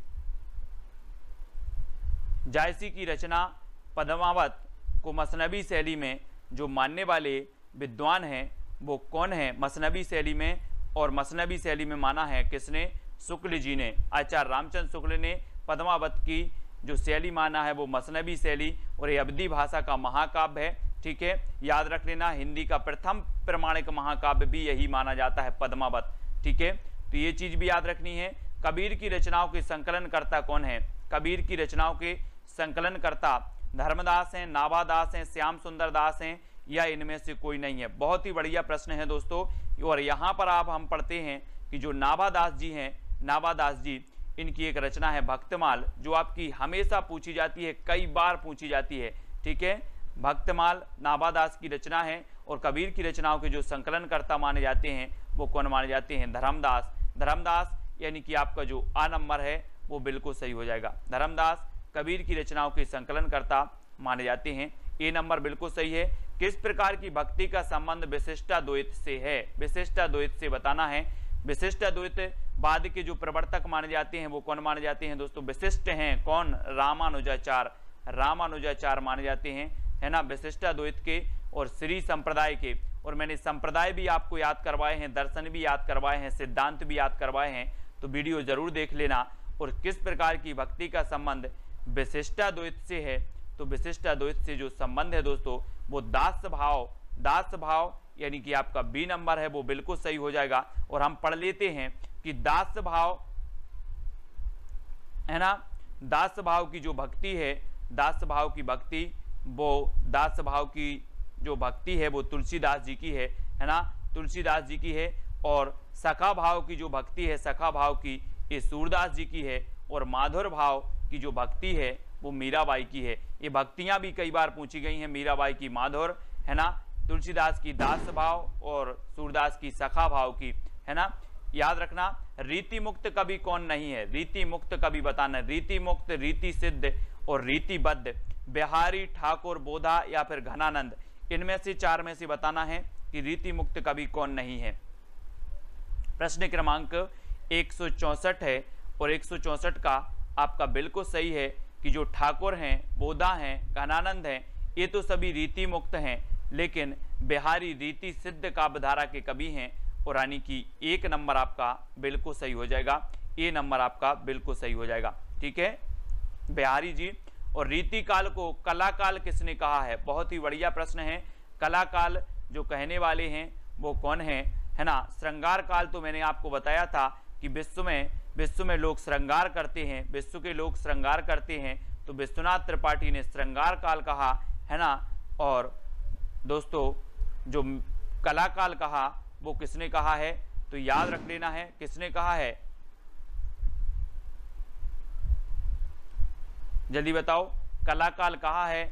जायसी की रचना पद्मावत को मसनबी शैली में जो मानने वाले विद्वान हैं वो कौन है? मसनबी शैली में, और मसनबी शैली में माना है किसने? शुक्ल जी ने। आचार्य रामचंद्र शुक्ल ने पद्मावत की जो शैली माना है वो मसनबी शैली, और ये अवधी भाषा का महाकाव्य है, ठीक है। याद रख लेना हिंदी का प्रथम प्रमाणिक महाकाव्य भी यही माना जाता है पद्मावत, ठीक है। तो ये चीज भी याद रखनी है। कबीर की रचनाओं के संकलनकर्ता कौन है? कबीर की रचनाओं के संकलनकर्ता धर्मदास हैं, नाभादास हैं, श्याम सुंदर दास हैं, या इनमें से कोई नहीं है? बहुत ही बढ़िया प्रश्न है दोस्तों। और यहाँ पर आप हम पढ़ते हैं कि जो नाभादास जी हैं, नाभादास जी इनकी एक रचना है भक्तमाल, जो आपकी हमेशा पूछी जाती है, कई बार पूछी जाती है, ठीक है। भक्तमाल नाभादास की रचना है। और कबीर की रचनाओं के जो संकलनकर्ता माने जाते हैं वो कौन माने जाते हैं? धर्मदास। धर्मदास यानी कि आपका जो आ नंबर है वो बिल्कुल सही हो जाएगा। धर्मदास कबीर की रचनाओं के संकलनकर्ता माने जाते हैं। ए नंबर बिल्कुल सही है। किस प्रकार की भक्ति का संबंध विशिष्टाद्वैत से है? विशिष्टाद्वैत से बताना है। विशिष्टाद्वैत बाद के जो प्रवर्तक माने जाते हैं वो कौन माने जाते हैं दोस्तों? विशिष्ट हैं कौन? रामानुजाचार्य, रामानुजाचार्य माने जाते हैं, है ना, विशिष्टाद्वैत के और श्री संप्रदाय के। और मैंने संप्रदाय भी आपको याद करवाए हैं, दर्शन भी याद करवाए हैं, सिद्धांत भी याद करवाए हैं, तो वीडियो जरूर देख लेना। और किस प्रकार की भक्ति का संबंध विशिष्टाद्वैत से है? तो विशिष्टाद्वैत से जो संबंध है दोस्तों वो दास भाव, दास भाव यानी कि आपका बी नंबर है वो बिल्कुल सही हो जाएगा। और हम पढ़ लेते हैं कि दास भाव, है ना, दास भाव की जो भक्ति है, दास भाव की भक्ति, वो दास भाव की जो भक्ति है वो तुलसीदास जी की है, है ना, तुलसीदास जी की है। और सखा भाव की जो भक्ति है, सखा भाव की, ये सूरदास जी की है। और माधुर भाव की जो भक्ति है वो मीराबाई की है। ये भक्तियां भी कई बार पूछी गई हैं, मीराबाई की माधुर, है ना, तुलसीदास की दास भाव और सूरदास की सखा भाव की, है ना। याद रखना, रीति मुक्त कवि कौन नहीं है? रीति मुक्त कवि बताना, रीति मुक्त, रीति सिद्ध और रीतिबद्ध, बिहारी, ठाकुर, बोधा या फिर घनानंद, इनमें से चार में से बताना है कि रीति मुक्त कवि कौन नहीं है। प्रश्न क्रमांक एक सौ चौसठ है और एक सौ चौसठ का आपका बिल्कुल सही है कि जो ठाकुर हैं, बोधा हैं, घनानंद हैं, ये तो सभी रीति मुक्त हैं, लेकिन बिहारी रीति सिद्ध काव्यधारा के कवि हैं। और यानी कि एक नंबर आपका बिल्कुल सही हो जाएगा, ए नंबर आपका बिल्कुल सही हो जाएगा, ठीक है, बिहारी जी। और रीति काल को कला काल किसने कहा है? बहुत ही बढ़िया प्रश्न है। कला काल जो कहने वाले हैं वो कौन है, है ना। श्रृंगार काल तो मैंने आपको बताया था कि विश्व में विश्व में लोग श्रृंगार करते हैं, विश्व के लोग श्रृंगार करते हैं, तो विश्वनाथ त्रिपाठी ने श्रृंगार काल कहा, है ना। और दोस्तों जो कला काल कहा वो किसने कहा है? तो याद रख लेना है किसने कहा है, जल्दी बताओ। कला काल कहा है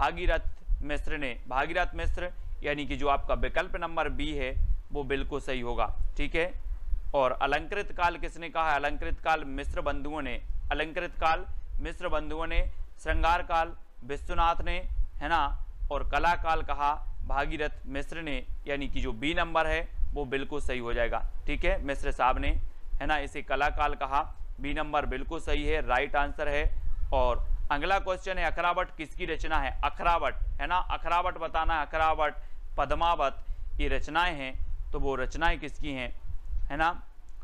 भागीरथ मिश्र ने, भागीरथ मिश्र, यानी कि जो आपका विकल्प नंबर बी है वो बिल्कुल सही होगा, ठीक है। और अलंकृत काल किसने कहा है? अलंकृत काल मिश्र बंधुओं ने, अलंकृत काल मिश्र बंधुओं ने, श्रृंगार काल विश्वनाथ ने, है ना। और कला काल कहा भागीरथ मिश्र ने, यानी कि जो बी नंबर है वो बिल्कुल सही हो जाएगा, ठीक है, मिश्र साहब ने, है ना, इसे कला काल कहा, बी नंबर बिल्कुल सही है, राइट आंसर है। और अगला क्वेश्चन है अखरावट किसकी रचना है? अखरावट, है ना, अखरावट बताना है, अखरावट, पद्मावत, ये रचनाएं हैं, तो वो रचनाएं किसकी हैं, है ना।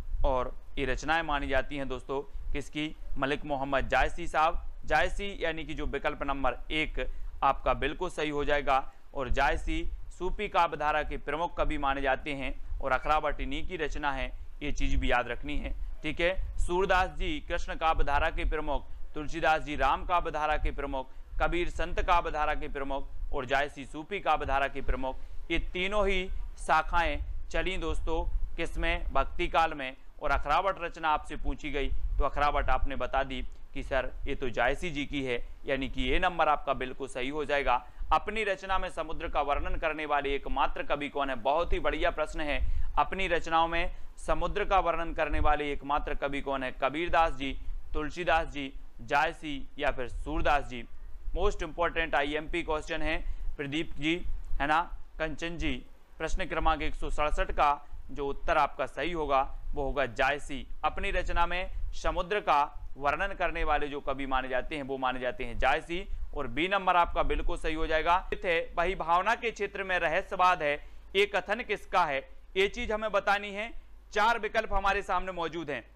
और ये रचनाएं मानी जाती हैं दोस्तों किसकी? मलिक मोहम्मद जायसी साहब, जायसी यानी कि जो विकल्प नंबर एक आपका बिल्कुल सही हो जाएगा। और जायसी सूफी काव्यधारा के प्रमुख कवि माने जाते हैं और अखरावट इन्हीं की रचना है, ये चीज भी याद रखनी है, ठीक है। सूरदास जी कृष्ण काव्यधारा के प्रमुख, तुलसीदास जी राम काव्यधारा के प्रमुख, कबीर संत काव्यधारा के प्रमुख और जायसी सूफी काव्यधारा के प्रमुख, ये तीनों ही शाखाएं चली दोस्तों किसमें? भक्ति काल में। और अखरावट रचना आपसे पूछी गई तो अखरावट आपने बता दी कि सर ये तो जायसी जी की है, यानी कि ये नंबर आपका बिल्कुल सही हो जाएगा। अपनी रचना में समुद्र का वर्णन करने वाले एकमात्र कवि कौन है? बहुत ही बढ़िया प्रश्न है। अपनी रचनाओं में समुद्र का वर्णन करने वाले एकमात्र कवि कौन है? कबीरदास जी, तुलसीदास जी, जायसी या फिर Surdas ji? Most important IMP question है प्रदीप जी, है ना, कंचन जी। प्रश्न क्रमांक एक सौ सड़सठ का जो उत्तर आपका सही होगा वो होगा जायसी। अपनी रचना में समुद्र का वर्णन करने वाले जो कवि माने जाते हैं वो माने जाते हैं जायसी। और बी नंबर आपका बिल्कुल सही हो जाएगा। वही भावना के क्षेत्र में रहस्यवाद है, ये कथन किसका है? ये चीज हमें बतानी है। चार विकल्प हमारे सामने मौजूद हैं,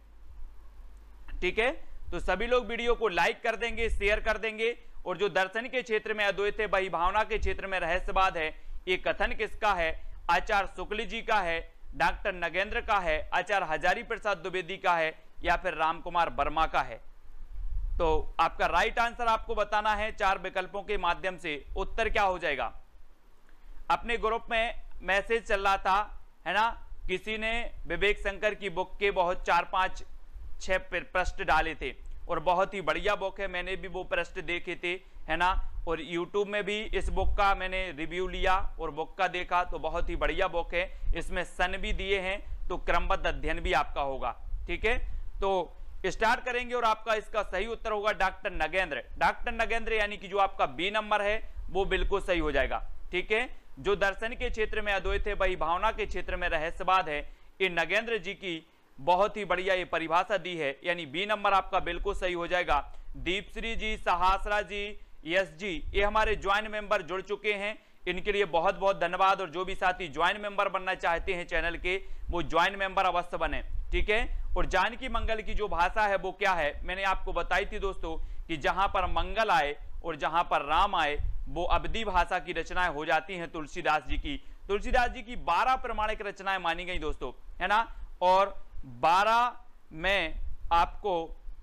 ठीक है। तो सभी लोग वीडियो को लाइक कर देंगे, शेयर कर देंगे। और जो दर्शन के क्षेत्र में अद्वैत है, वही भावना के क्षेत्र में रहस्यवाद है, ये कथन किसका है? आचार्य शुक्ल जी का है, डॉक्टर नगेंद्र का है, आचार्य हजारी प्रसाद द्विवेदी का है या फिर रामकुमार वर्मा का है? तो आपका राइट आंसर आपको बताना है चार विकल्पों के माध्यम से। उत्तर क्या हो जाएगा? अपने ग्रुप में मैसेज चल रहा था, है ना, किसी ने विवेक शंकर की बुक के बहुत चार पांच छह प्रश्न डाले थे और बहुत ही बढ़िया बुक है, मैंने भी वो प्रश्न देखे थे, है ना। और यूट्यूब में भी इस बुक का मैंने रिव्यू लिया और बुक का देखा तो बहुत ही बढ़िया बुक है। इसमें सन भी दिए हैं तो क्रमबद्ध अध्ययन भी आपका होगा, ठीक है। तो स्टार्ट करेंगे और आपका इसका सही उत्तर होगा डॉक्टर नगेंद्र। डॉक्टर नगेंद्र यानी कि जो आपका बी नंबर है वो बिल्कुल सही हो जाएगा। ठीक है, जो दर्शन के क्षेत्र में अद्वैत है वही भावना के क्षेत्र में रहस्यवाद है। ये नगेंद्र जी की बहुत ही बढ़िया ये परिभाषा दी है, यानी बी नंबर आपका बिल्कुल सही हो जाएगा। दीपश्री जी, सहासरा जी, यस जी, ये हमारे ज्वाइंट मेंबर जुड़ चुके हैं, इनके लिए बहुत बहुत धन्यवाद। और जो भी साथी ज्वाइंट मेंबर बनना चाहते हैं चैनल के, वो ज्वाइंट मेंबर अवश्य बने। ठीक है, और जानकी मंगल की जो भाषा है वो क्या है, मैंने आपको बताई थी दोस्तों कि जहां पर मंगल आए और जहां पर राम आए वो अवधी भाषा की रचनाएं हो जाती हैं तुलसीदास जी की। तुलसीदास जी की बारह प्रमाणिक रचनाएं मानी गई दोस्तों, है ना। और बारह में आपको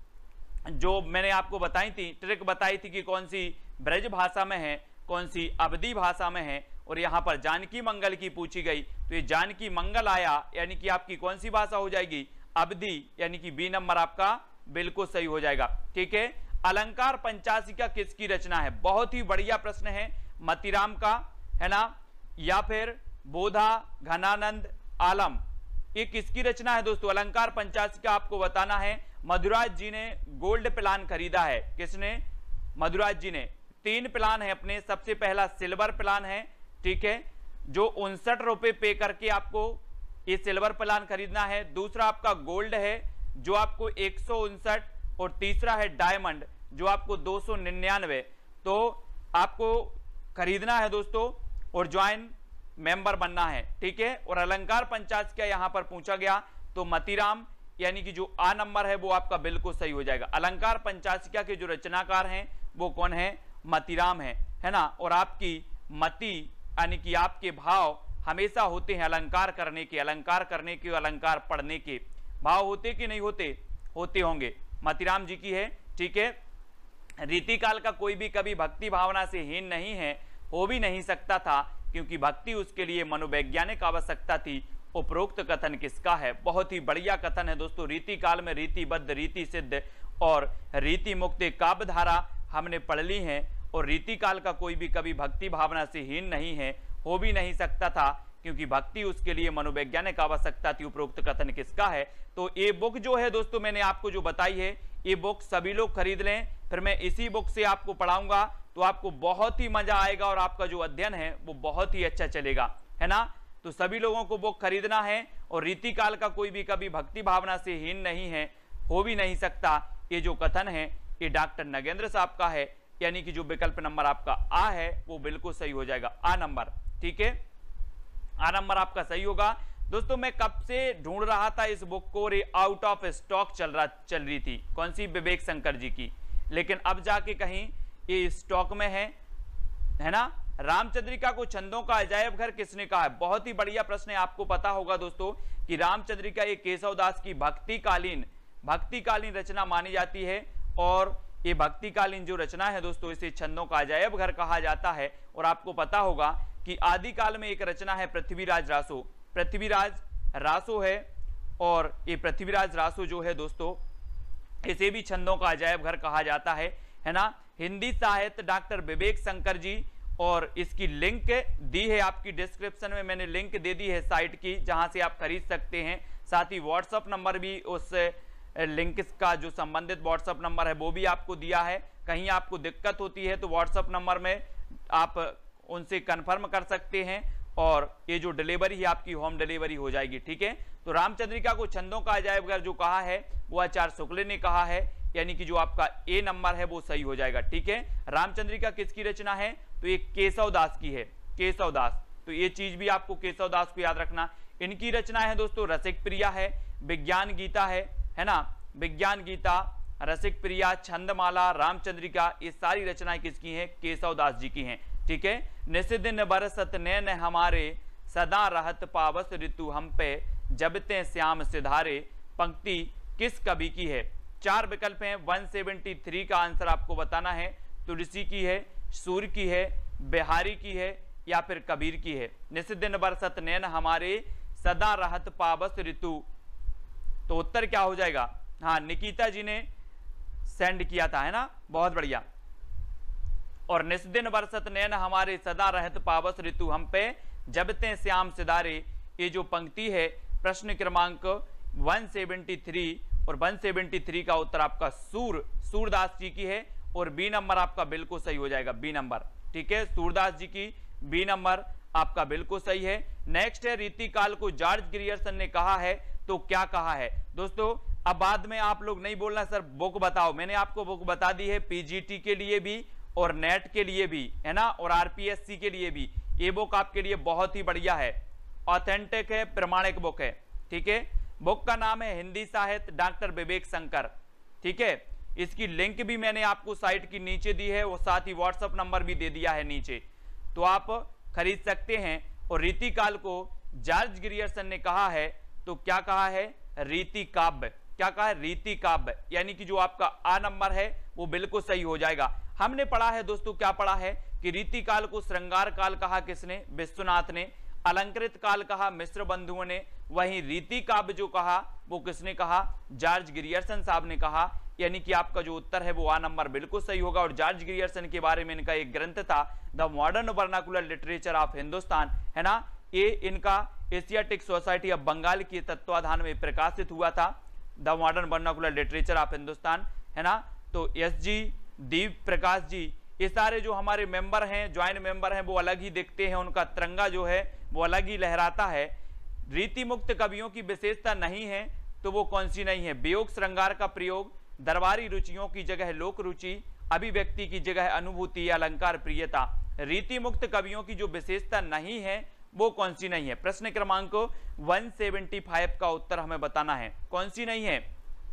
जो मैंने आपको बताई थी, ट्रिक बताई थी कि कौन सी ब्रज भाषा में है, कौन सी अवधी भाषा में है, और यहां पर जानकी मंगल की पूछी गई तो ये जानकी मंगल आया यानी कि आपकी कौन सी भाषा हो जाएगी, अवधी, यानी कि बी नंबर आपका बिल्कुल सही हो जाएगा। ठीक है, अलंकार पंचाशिका किसकी रचना है, बहुत ही बढ़िया प्रश्न है, मतीराम का, है ना, या फिर बोधा, घनानंद, आलम, ये किसकी रचना है दोस्तों। अलंकार पंचाशिका आपको बताना है, मधुराज जी ने गोल्ड प्लान खरीदा है। किसने, मधुराज जी ने। तीन प्लान है अपने, सबसे पहला सिल्वर प्लान है, ठीक है, जो उनसठ रुपए पे करके आपको ये सिल्वर प्लान खरीदना है। दूसरा आपका गोल्ड है जो आपको एक सौ उनसठ, और तीसरा है डायमंड जो आपको दो सौ निन्यानवे। तो आपको खरीदना है दोस्तों और ज्वाइन मेंबर बनना है। ठीक है, और अलंकार पंचाशिका यहां पर पूछा गया तो मतीराम यानी कि जो आ नंबर है वो आपका बिल्कुल सही हो जाएगा। अलंकार पंचाशिका के जो रचनाकार हैं वो कौन है, मतीराम है, है ना। और आपकी मति यानी कि आपके भाव हमेशा होते हैं अलंकार करने के, अलंकार करने के, अलंकार पढ़ने के भाव होते कि नहीं होते, होते होंगे, मतीराम जी की है। ठीक है, रीतिकाल का कोई भी कभी भक्ति भावना से हीन नहीं है, हो भी नहीं सकता था, क्योंकि भक्ति उसके लिए मनोवैज्ञानिक आवश्यकता थी। उपरोक्त कथन किसका है, बहुत ही बढ़िया कथन है दोस्तों। रीति काल में रीतिबद्ध, रीति सिद्ध और रीति मुक्त काव्य धारा हमने पढ़ ली है, और रीति काल का कोई भी कभी भक्ति भावना से हीन नहीं है, हो भी नहीं सकता था, क्योंकि भक्ति उसके लिए मनोवैज्ञानिक आवश्यकता थी। उपरोक्त कथन किसका है, तो ये बुक जो है दोस्तों मैंने आपको जो बताई है, ये बुक सभी लोग खरीद लें, फिर मैं इसी बुक से आपको पढ़ाऊंगा तो आपको बहुत ही मजा आएगा और आपका जो अध्ययन है वो बहुत ही अच्छा चलेगा, है ना। तो सभी लोगों को बुक खरीदना है, और रीतिकाल का कोई भी कभी भक्ति भावना से हीन नहीं है, हो भी नहीं सकता। ये जो कथन है ये डॉक्टर नगेंद्र साहब का है, यानी कि जो विकल्प नंबर आपका आ है वो बिल्कुल सही हो जाएगा, आ नंबर। ठीक है, आ नंबर आपका सही होगा दोस्तों। मैं कब से ढूंढ रहा था इस बुक को, और आउट ऑफ स्टॉक चल रहा चल रही थी, कौन सी, विवेक शंकर जी की, लेकिन अब जाके कहीं ये स्टॉक में है, है ना। रामचंद्रिका को छंदों का अजायब घर किसने कहा है, बहुत ही बढ़िया प्रश्न है। आपको पता होगा दोस्तों कि रामचंद्रिका ये केशवदास की भक्तिकालीन भक्तिकालीन रचना मानी जाती है, और ये भक्तिकालीन जो रचना है दोस्तों इसे छंदों का अजायब घर कहा जाता है। और आपको पता होगा कि आदिकाल में एक रचना है पृथ्वीराज रासो, पृथ्वीराज रासो है, और ये पृथ्वीराज रासो जो है दोस्तों इसे भी छंदों का अजायब घर कहा जाता है, है ना। हिंदी साहित्य डॉक्टर विवेक शंकर जी, और इसकी लिंक दी है आपकी डिस्क्रिप्शन में, मैंने लिंक दे दी है साइट की जहां से आप खरीद सकते हैं। साथ ही व्हाट्सअप नंबर भी, उस लिंक का जो संबंधित व्हाट्सअप नंबर है वो भी आपको दिया है। कहीं आपको दिक्कत होती है तो व्हाट्सअप नंबर में आप उनसे कंफर्म कर सकते हैं, और ये जो डिलीवरी है आपकी होम डिलीवरी हो जाएगी। ठीक है, तो रामचंद्रिका को छंदों का अजायब घर जो कहा है वो आचार्य शुक्ल ने कहा है, यानी कि जो आपका ए नंबर है वो सही हो जाएगा। ठीक है, रामचंद्रिका किसकी रचना है, तो ये केशवदास की है, केशवदास। तो ये चीज भी आपको केशवदास को याद रखना। इनकी रचना है दोस्तों रसिक प्रिया है, विज्ञान गीता है, है ना, विज्ञान गीता, रसिक प्रिया, छंदमाला, रामचंद्रिका, ये सारी रचनाएं किसकी हैं, केशवदास जी की हैं। ठीक है, निस्दिन बरसत नैन हमारे, सदा रहत पावस ऋतु हम पे, जबते श्याम सिधारे, पंक्ति किस कवि की है। चार विकल्प हैं, एक सौ तिहत्तर का आंसर आपको बताना है। तुलसी की है, सूर्य की है, बिहारी की है, या फिर कबीर की है। निस्दिन बरसत नैन हमारे, सदा रहत पावस ऋतु, तो उत्तर क्या हो जाएगा, हाँ निकिता जी ने सेंड किया था, है ना, बहुत बढ़िया। और निस्दिन बरसत नैन हमारे, सदा रहत पावस ऋतु हम पे, जबते श्याम सिधारे, ये जो पंक्ति है प्रश्न क्रमांक एक सौ तिहत्तर और एक सौ तिहत्तर का उत्तर आपका सूर सूरदास जी की है और बी नंबर आपका बिल्कुल सही हो जाएगा, बी नंबर। ठीक है, सूरदास जी की बी नंबर आपका बिल्कुल सही है। नेक्स्ट है रीतिकाल को जॉर्ज ग्रियर्सन ने कहा है, तो क्या कहा है दोस्तों? अब बाद में आप लोग नहीं बोलना सर बुक बताओ, मैंने आपको बुक बता दी है पीजीटी के लिए भी और नेट के लिए भी, है ना, और आरपीएससी के लिए भी। ये बुक आपके लिए बहुत ही बढ़िया है, ऑथेंटिक है, प्रमाणिक बुक है। ठीक है, बुक का नाम है हिंदी साहित्य डॉक्टर विवेक शंकर। ठीक है, इसकी लिंक भी मैंने आपको साइट की नीचे दी है और साथ ही व्हाट्सएप नंबर भी दे दिया है नीचे, तो आप खरीद सकते हैं। और रीतिकाल को जॉर्ज ग्रियर्सन ने कहा है, तो क्या कहा है? रीति काव्य। क्या कहा है? रीति काव्य, यानी कि जो आपका आ नंबर है वो बिल्कुल सही हो जाएगा। हमने पढ़ा है दोस्तों, क्या पढ़ा है कि रीतिकाल को श्रृंगार काल कहा किसने? विश्वनाथ ने। अलंकृत काल कहा मिश्र बंधुओं ने। वहीं रीति काव्य जो कहा वो किसने कहा? जॉर्ज ग्रियर्सन साहब ने कहा। यानी कि आपका जो उत्तर है वो आ नंबर बिल्कुल सही होगा। और जॉर्ज ग्रियर्सन के बारे में इनका एक ग्रंथ था the modern vernacular literature of Hindustan, है ना, ये इनका एशियाटिक सोसाइटी ऑफ बंगाल के तत्वाधान में प्रकाशित हुआ था, the modern vernacular literature of Hindustan, है ना। तो एस जी दीप प्रकाश जी, ये सारे जो हमारे मेंबर हैं, ज्वाइंट मेंबर हैं, वो अलग ही दिखते हैं, उनका तिरंगा जो है वो अलग ही लहराता है। रीति मुक्त कवियों की विशेषता नहीं है, तो वो कौन सी नहीं है? वियोग श्रृंगार का प्रयोग, दरबारी रुचियों की जगह लोक रुचि, अभिव्यक्ति की जगह अनुभूति, अलंकार प्रियता। रीति मुक्त कवियों की जो विशेषता नहीं है वो कौन सी नहीं है? प्रश्न क्रमांक एक सौ पचहत्तर का उत्तर हमें बताना है, कौन सी नहीं है?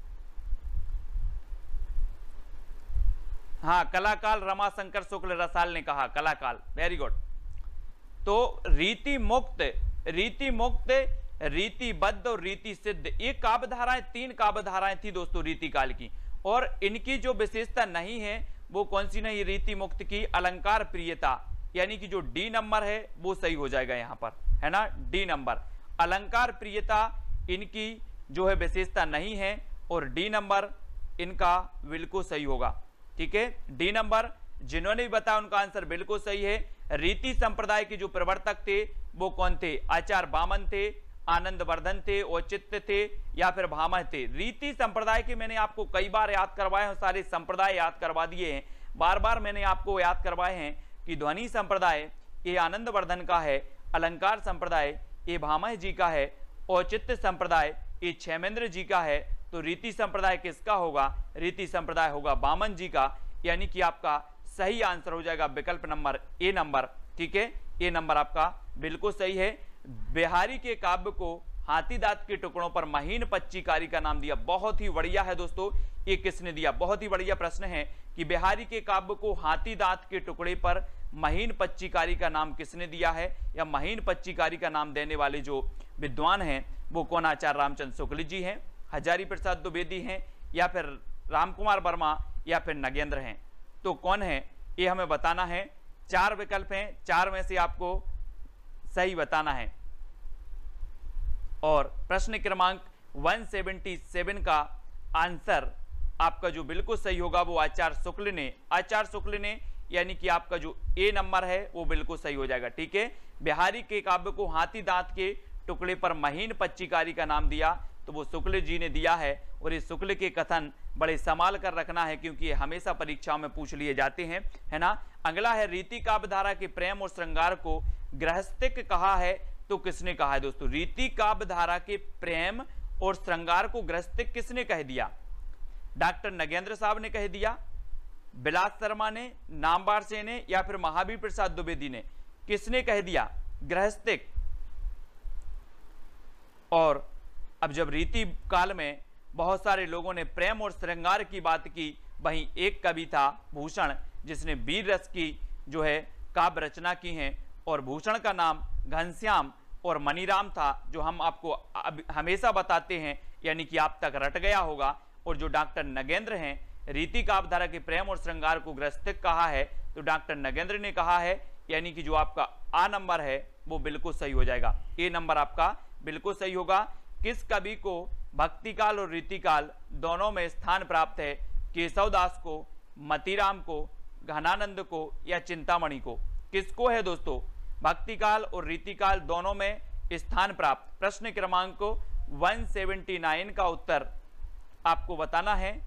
हाँ, कलाकाल रमाशंकर शुक्ल रसाल ने कहा, कलाकाल, वेरी गुड। तो रीति मुक्त, रीति मुक्त, रीतिबद्ध और रीति सिद्ध, ये काव्य धाराएं, तीन काव्य धाराएं थी दोस्तों रीति काल की, और इनकी जो विशेषता नहीं है वो कौन सी नहीं? रीति मुक्त की अलंकार प्रियता, यानी कि जो डी नंबर है वो सही हो जाएगा यहां पर, है ना, डी नंबर। अलंकार प्रियता इनकी जो है विशेषता नहीं है और डी नंबर इनका बिल्कुल सही होगा। ठीक है, डी नंबर जिन्होंने भी बताया उनका आंसर बिल्कुल सही है। रीति संप्रदाय के जो प्रवर्तक थे वो कौन थे? आचार्य वामन थे, आनंद वर्धन थे, औचित्य थे या फिर भामह थे। रीति संप्रदाय के मैंने आपको कई बार याद करवाए हैं, सारे संप्रदाय याद करवा दिए हैं, बार बार मैंने आपको याद करवाए हैं कि ध्वनि संप्रदाय ये आनंद वर्धन का है, अलंकार संप्रदाय ये भामह जी का है, औचित्य संप्रदाय ये क्षेमेंद्र जी का है। तो रीति संप्रदाय किसका होगा? रीति संप्रदाय होगा वामन जी का, यानी कि आपका सही आंसर हो जाएगा विकल्प नंबर ए नंबर। ठीक है, ए नंबर आपका बिल्कुल सही है। बिहारी के काव्य को हाथी दांत के टुकड़ों पर महीन पच्चीकारी का नाम दिया, बहुत ही बढ़िया है दोस्तों, ये किसने दिया? बहुत ही बढ़िया प्रश्न है कि बिहारी के काव्य को हाथी दांत के टुकड़े पर महीन पच्चीकारी का नाम किसने दिया है, या महीन पच्चीकारी का नाम देने वाले जो विद्वान हैं वो कौन? आचार्य रामचंद्र शुक्ल जी हैं, हजारी प्रसाद द्विवेदी हैं, या फिर रामकुमार वर्मा, या फिर नगेंद्र हैं। तो कौन है ये हमें बताना है। चार विकल्प हैं, चार में से आपको सही बताना है। और प्रश्न क्रमांक एक सौ सतहत्तर का आंसर आपका जो बिल्कुल सही होगा वो आचार्य शुक्ल ने, आचार्य शुक्ल ने, यानी कि आपका जो ए नंबर है वो बिल्कुल सही हो जाएगा। ठीक है, बिहारी के काव्य को हाथी दांत के टुकड़े पर महीन पच्चीकारी का नाम दिया, तो वो शुक्ल जी ने दिया है। और इस शुक्ल के कथन बड़े संभाल कर रखना है क्योंकि ये हमेशा परीक्षाओं में पूछ लिए जाते हैं, है ना। अगला है रीति काव्य धारा के प्रेम और श्रृंगार को गृहस्थिक कहा है, तो किसने कहा है दोस्तों? रीति काव्य धारा के प्रेम और श्रृंगार को गृहस्थिक किसने कह दिया? डॉक्टर नगेंद्र साहब ने कह दिया, बिलास शर्मा ने, नामवार से ने, या फिर महावीर प्रसाद द्विवेदी ने? किसने कह दिया गृहस्थिक? और अब जब रीति काल में बहुत सारे लोगों ने प्रेम और श्रृंगार की बात की, वहीं एक कवि था भूषण जिसने वीर रस की जो है काव्य रचना की है, और भूषण का नाम घनश्याम और मनीराम था, जो हम आपको हमेशा बताते हैं, यानी कि आप तक रट गया होगा। और जो डॉक्टर नगेंद्र हैं, रीति काव्य धारा के प्रेम और श्रृंगार को गृहस्थिक कहा है, तो डॉक्टर नगेंद्र ने कहा है, यानी कि जो आपका आ नंबर है वो बिल्कुल सही हो जाएगा, ए नंबर आपका बिल्कुल सही होगा। किस कवि को भक्तिकाल और रीतिकाल दोनों में स्थान प्राप्त है? केशवदास को, मतीराम को, घनानंद को, या चिंतामणि को? किसको है दोस्तों भक्तिकाल और रीतिकाल दोनों में स्थान प्राप्त? प्रश्न क्रमांक एक सौ उन्यासी का उत्तर आपको बताना है।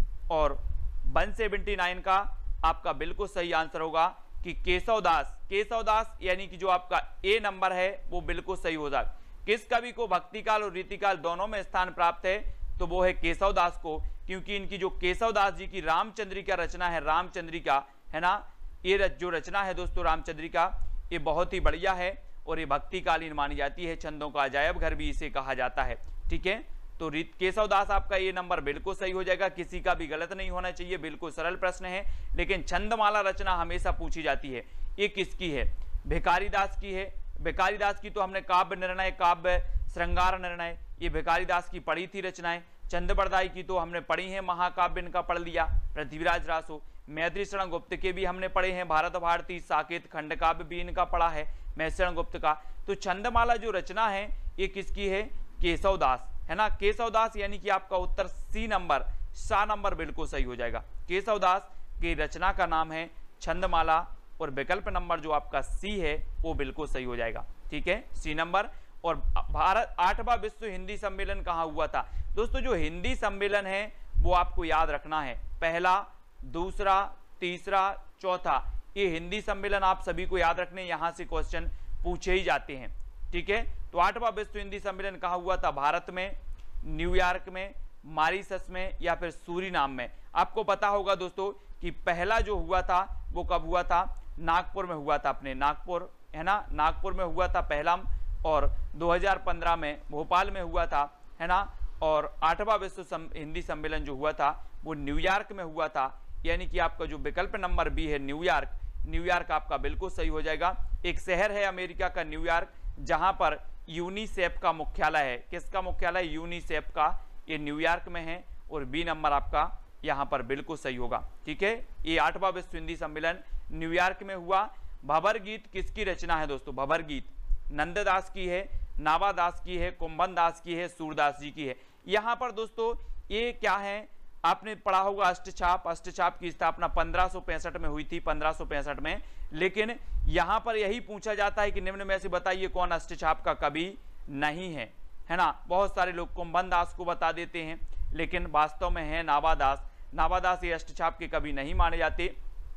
और वन सेवेंटी नाइन का आपका बिल्कुल सही आंसर होगा कि केशवदास। केशवदास यानी कि जो आपका ए नंबर है वो बिल्कुल सही होगा। किस कवि को भक्तिकाल और रीतिकाल दोनों में स्थान प्राप्त है? तो वो है केशवदास को, क्योंकि इनकी जो केशवदास जी की रामचंद्रिका रचना है, रामचंद्रिका है ना, ये रच, जो रचना है दोस्तों रामचंद्रिका, ये बहुत ही बढ़िया है और ये भक्तिकालीन मानी जाती है। छंदों का अजायब घर भी इसे कहा जाता है। ठीक है, तो केशवदास आपका ये नंबर बिल्कुल सही हो जाएगा, किसी का भी गलत नहीं होना चाहिए। बिल्कुल सरल प्रश्न है, लेकिन छंदमाला रचना हमेशा पूछी जाती है। ये किसकी है? भिखारीदास की है। भिखारीदास की तो हमने काव्य निर्णय, काव्य श्रृंगार निर्णय, ये भिखारीदास की पढ़ी थी रचनाएं। चंद्रबरदाई की तो हमने पढ़ी है, महाकाव्य इनका पढ़ लिया। पृथ्वीराज रासो, मैत्री शरण गुप्त के भी हमने पढ़े हैं, भारत भारती, साकेत खंडकाव्य भी इनका पढ़ा है मैत्रेय गुप्त का। तो छंदमाला जो रचना है ये किसकी है? केशवदास, है ना। केशवदास यानी कि आपका उत्तर सी नंबर, सा नंबर बिल्कुल सही हो जाएगा। केशवदास की रचना का नाम है छंदमाला और विकल्प नंबर जो आपका सी है वो बिल्कुल सही हो जाएगा। ठीक है, सी नंबर। और भारत आठवां विश्व हिंदी सम्मेलन कहाँ हुआ था? दोस्तों जो हिंदी सम्मेलन है वो आपको याद रखना है, पहला, दूसरा, तीसरा, चौथा, ये हिंदी सम्मेलन आप सभी को याद रखने, यहां से क्वेश्चन पूछे ही जाते हैं। ठीक है, तो आठवां विश्व हिंदी सम्मेलन कहाँ हुआ था? भारत में, न्यूयॉर्क में, मॉरिशस में या फिर सूरीनाम में? आपको पता होगा दोस्तों कि पहला जो हुआ था वो कब हुआ था? नागपुर में हुआ था, अपने नागपुर, है ना, नागपुर में हुआ था पहला। और दो हज़ार पंद्रह में भोपाल में हुआ था, है ना। और आठवां विश्व सम, हिंदी सम्मेलन जो हुआ था वो न्यूयॉर्क में हुआ था, यानी कि आपका जो विकल्प नंबर बी है न्यूयॉर्क, न्यूयॉर्क आपका बिल्कुल सही हो जाएगा। एक शहर है अमेरिका का न्यूयॉर्क, जहां पर यूनिसेफ का मुख्यालय है। किसका मुख्यालय? यूनिसेफ का, ये न्यूयॉर्क में है। और बी नंबर आपका यहां पर बिल्कुल सही होगा। ठीक है, ये आठवां विश्व हिंदी सम्मेलन न्यूयॉर्क में हुआ। भंवर गीत किसकी रचना है दोस्तों? भंवर गीत नंददास की है, नावादास की है, कुंभन दास की है, सूरदास जी की है। यहां पर दोस्तों ये क्या है, आपने पढ़ा होगा अष्टछाप। अष्टछाप की स्थापना पंद्रह सौ पैंसठ में हुई थी, पंद्रह सौ पैंसठ में। लेकिन यहां पर यही पूछा जाता है कि निम्न में से बताइए कौन अष्टछाप का कवि नहीं है, है ना। बहुत सारे लोग कुंभन दास को बता देते हैं, लेकिन वास्तव में है नावादास। नावादास ये अष्टछाप के कवि नहीं माने जाते।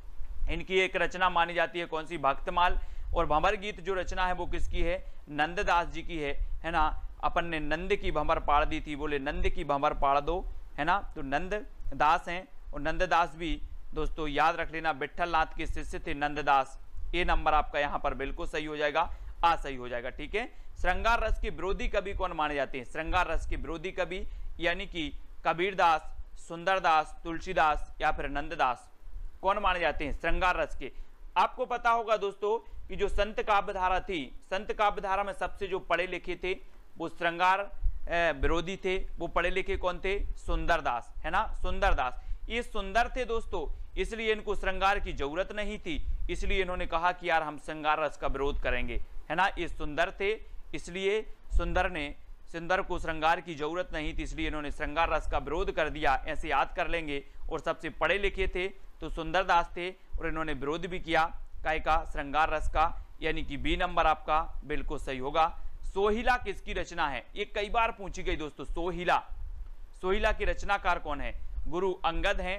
इनकी एक रचना मानी जाती है, कौन सी? भक्तमाल। और भंवर गीत जो रचना है वो किसकी है? नंददास जी की है, है ना। अपन ने नंद की भंवर पाड़ दी थी, बोले नंद की भंवर पाड़ दो, है ना। तो नंद दास हैं, और नंददास भी दोस्तों याद रख लेना विठल नाथ के शिष्य थे नंददास। ए नंबर आपका यहाँ पर बिल्कुल सही हो जाएगा, आ सही हो जाएगा। ठीक है, श्रृंगार रस के विरोधी कवि कौन माने जाते हैं? श्रृंगार रस के विरोधी कवि यानी कि कबीरदास, सुंदरदास, तुलसीदास या फिर नंददास, कौन माने जाते हैं श्रृंगार रस के? आपको पता होगा दोस्तों कि जो संत काव्य धारा थी, संत काव्य धारा में सबसे जो पढ़े लिखे थे वो श्रृंगार विरोधी थे। वो पढ़े लिखे कौन थे? सुंदरदास, है ना, सुंदरदास। ये सुंदर थे दोस्तों, इसलिए इनको श्रृंगार की जरूरत नहीं थी, इसलिए इन्होंने कहा कि यार हम श्रृंगार रस का विरोध करेंगे, है ना। ये सुंदर थे, इसलिए सुंदर ने सुंदर को श्रृंगार की जरूरत नहीं थी, इसलिए इन्होंने श्रृंगार रस का विरोध कर दिया। ऐसे याद कर लेंगे। और सबसे पढ़े लिखे थे तो सुंदरदास थे, और इन्होंने विरोध भी किया काय का? श्रृंगार रस का, यानी कि बी नंबर आपका बिल्कुल सही होगा। सोहिला किसकी रचना है? ये कई बार पूछी गई दोस्तों। सोहिला, सोहिला की रचनाकार कौन है? गुरु अंगद हैं,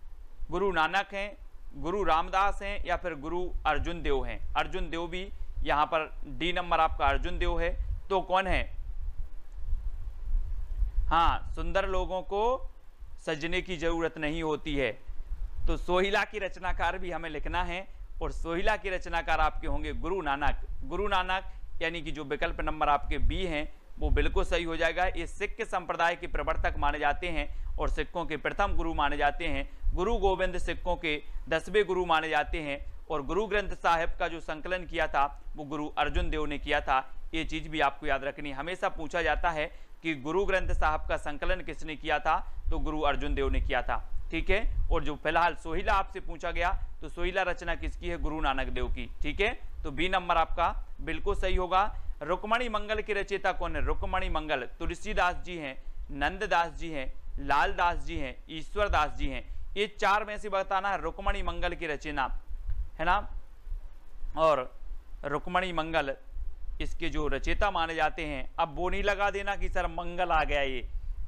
गुरु नानक हैं, गुरु रामदास हैं या फिर गुरु अर्जुन देव हैं? अर्जुन देव भी यहां पर डी नंबर आपका अर्जुन देव है। तो कौन है? हाँ, सुंदर लोगों को सजने की जरूरत नहीं होती है। तो सोहिला की रचनाकार भी हमें लिखना है, और सोहिला के रचनाकार आपके होंगे गुरु नानक। गुरु नानक यानी कि जो विकल्प नंबर आपके बी हैं वो बिल्कुल सही हो जाएगा। ये सिख संप्रदाय के प्रवर्तक माने जाते हैं और सिखों के प्रथम गुरु माने जाते हैं। गुरु गोविंद सिखों के दसवें गुरु माने जाते हैं, और गुरु ग्रंथ साहिब का जो संकलन किया था वो गुरु अर्जुन देव ने किया था। ये चीज भी आपको याद रखनी। हमेशा पूछा जाता है कि गुरु ग्रंथ साहिब का संकलन किसने किया था? तो गुरु अर्जुन देव ने किया था। ठीक है, और जो फिलहाल सोहिला आपसे पूछा गया तो सोहिला रचना किसकी है? गुरु नानक देव की। ठीक है, तो बी नंबर आपका बिल्कुल सही होगा। रुक्मणी मंगल के रचयिता कौन है? रुक्मणी मंगल तुलसीदास जी हैं, नंददास जी हैं, लालदास जी हैं, ईश्वरदास जी हैं। ये चार में से बताना है रुक्मणी मंगल की रचना, है ना। और रुक्मणी मंगल इसके जो रचयिता माने जाते हैं। अब वो नहीं लगा देना कि सर मंगल आ गया, ये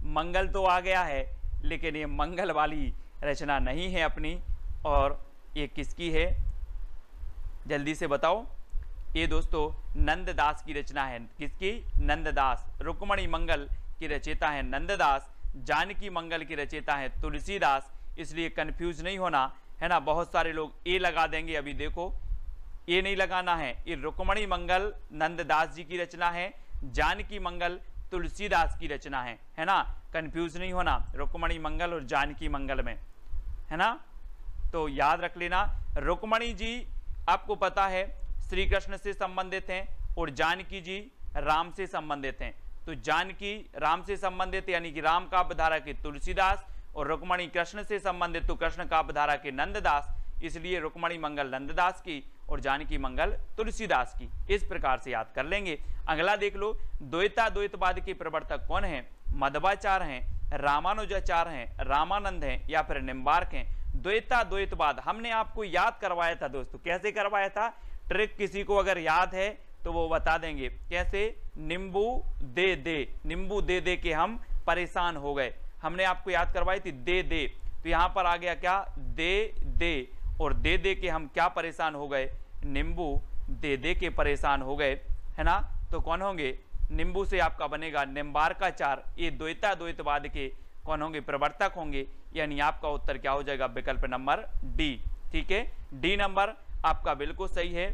मंगल तो आ गया है, लेकिन ये मंगल वाली रचना नहीं है अपनी। और ये किसकी है, जल्दी से बताओ। ये दोस्तों नंददास की रचना है। किसकी? नंददास। रुक्मणी मंगल की रचयिता है नंददास, जानकी मंगल की रचयिता है तुलसीदास। इसलिए कंफ्यूज नहीं होना, है ना। बहुत सारे लोग ए लगा देंगे, अभी देखो ये नहीं लगाना है। ये रुक्मणी मंगल नंददास जी की रचना है, जानकी मंगल तुलसीदास की रचना है, है ना। कंफ्यूज नहीं होना रुक्मणी मंगल और जानकी मंगल में, है ना। तो याद रख लेना, रुक्मणी जी आपको पता है श्री कृष्ण से संबंधित हैं और जानकी जी राम से संबंधित हैं। तो जानकी राम से संबंधित यानी कि राम काव्यधारा के तुलसीदास, और रुक्मणी कृष्ण से संबंधित तो कृष्ण काव्यधारा के नंददास। इसलिए रुक्मणी मंगल नंददास की और जानकी मंगल तुलसीदास की। इस प्रकार से याद कर लेंगे। अगला देख लो, द्वैता द्वैतवाद के प्रवर्तक कौन हैं? मध्वाचार्य हैं, रामानुजाचार्य हैं, रामानंद हैं या फिर निम्बार्क हैं। द्वैता द्वैतवाद हमने आपको याद करवाया था दोस्तों। कैसे करवाया था? ट्रिक किसी को अगर याद है तो वो बता देंगे कैसे। नींबू दे दे, नींबू दे दे के हम परेशान हो गए, हमने आपको याद करवाई थी दे दे। तो यहां पर आ गया क्या? दे दे, और दे दे के हम क्या परेशान हो गए? नींबू दे दे के परेशान हो गए, है ना। तो कौन होंगे? नींबू से आपका बनेगा निम्बार्काचार्य। ये द्वैता द्वैतवाद के कौन होंगे? प्रवर्तक होंगे। यानी आपका उत्तर क्या हो जाएगा? विकल्प नंबर डी। ठीक है, डी नंबर आपका बिल्कुल सही है।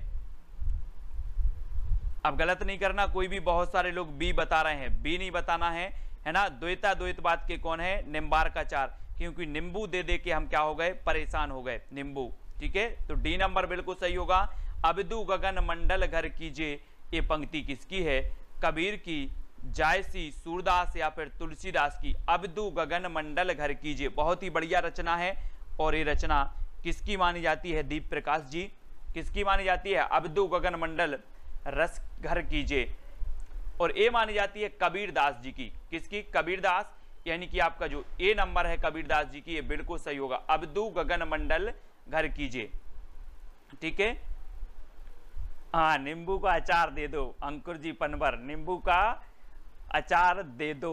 अब गलत नहीं करना, कोई भी बहुत सारे लोग बी बता रहे हैं, बी नहीं बताना है, है ना। द्वैता द्वैतवाद के कौन है? निम्बार्काचार्य, क्योंकि नींबू दे दे के हम क्या हो गए? परेशान हो गए, नींबू। ठीक है, तो डी नंबर बिल्कुल सही होगा। अबदू गगन मंडल घर कीजिए, ये पंक्ति किसकी है? कबीर की, जायसी, सूरदास या फिर तुलसीदास की। अबदू गगन मंडल घर कीजिए, बहुत ही बढ़िया रचना है। और ये रचना किसकी मानी जाती है? दीप प्रकाश जी। किसकी मानी जाती है? अबदू गगन मंडल रस घर कीजिए। और ए मानी जाती है कबीरदास जी की। किसकी? कबीरदास। यानी कि आपका जो ए नंबर है कबीरदास जी की, ये बिल्कुल सही होगा। अबदू गगन मंडल घर कीजिए। ठीक है, हाँ, नींबू का अचार दे दो, अंकुर जी पनवर, नींबू का अचार दे दो।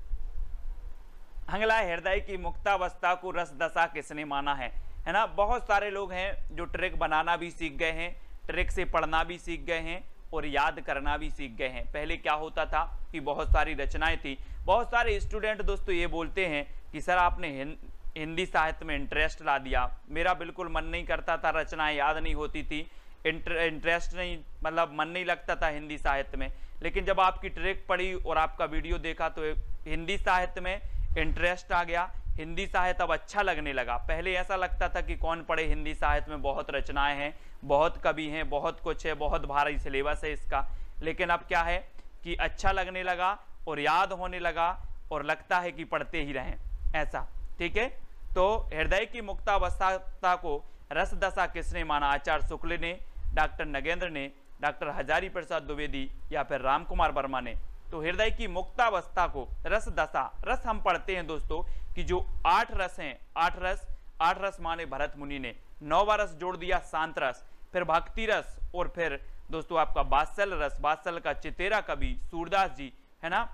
अगला, हृदय की मुक्तावस्था को रस दशा किसने माना है? है ना। बहुत सारे लोग हैं जो ट्रिक बनाना भी सीख गए हैं, ट्रिक से पढ़ना भी सीख गए हैं और याद करना भी सीख गए हैं। पहले क्या होता था कि बहुत सारी रचनाएं थी। बहुत सारे स्टूडेंट दोस्तों ये बोलते हैं कि सर आपने हिंदी साहित्य में इंटरेस्ट ला दिया। मेरा बिल्कुल मन नहीं करता था, रचनाएं याद नहीं होती थी, इंटरेस्ट नहीं, मतलब मन नहीं लगता था हिंदी साहित्य में। लेकिन जब आपकी ट्रिक पढ़ी और आपका वीडियो देखा तो हिंदी साहित्य में इंटरेस्ट आ गया, हिंदी साहित्य अब अच्छा लगने लगा। पहले ऐसा लगता था कि कौन पढ़े हिंदी साहित्य में, बहुत रचनाएं हैं, बहुत कवि हैं, बहुत कुछ है, बहुत भारी सिलेबस है इसका। लेकिन अब क्या है कि अच्छा लगने लगा और याद होने लगा और लगता है कि पढ़ते ही रहें, ऐसा। ठीक है, तो हृदय की मुक्तावस्था को रस दशा किसने माना? आचार्य शुक्ल ने, डॉक्टर नगेंद्र ने, डॉक्टर हजारी प्रसाद द्विवेदी या फिर राम कुमार वर्मा ने। तो हृदय की मुक्तावस्था को रस दशा, रस हम पढ़ते हैं दोस्तों कि जो आठ रस हैं, आठ रस, आठ रस माने भरत मुनि ने, नौवा रस जोड़ दिया शांत रस, फिर भक्ति रस, और फिर दोस्तों आपका वात्सल रस, वात्सल का चितेरा कवि सूरदास जी, है ना।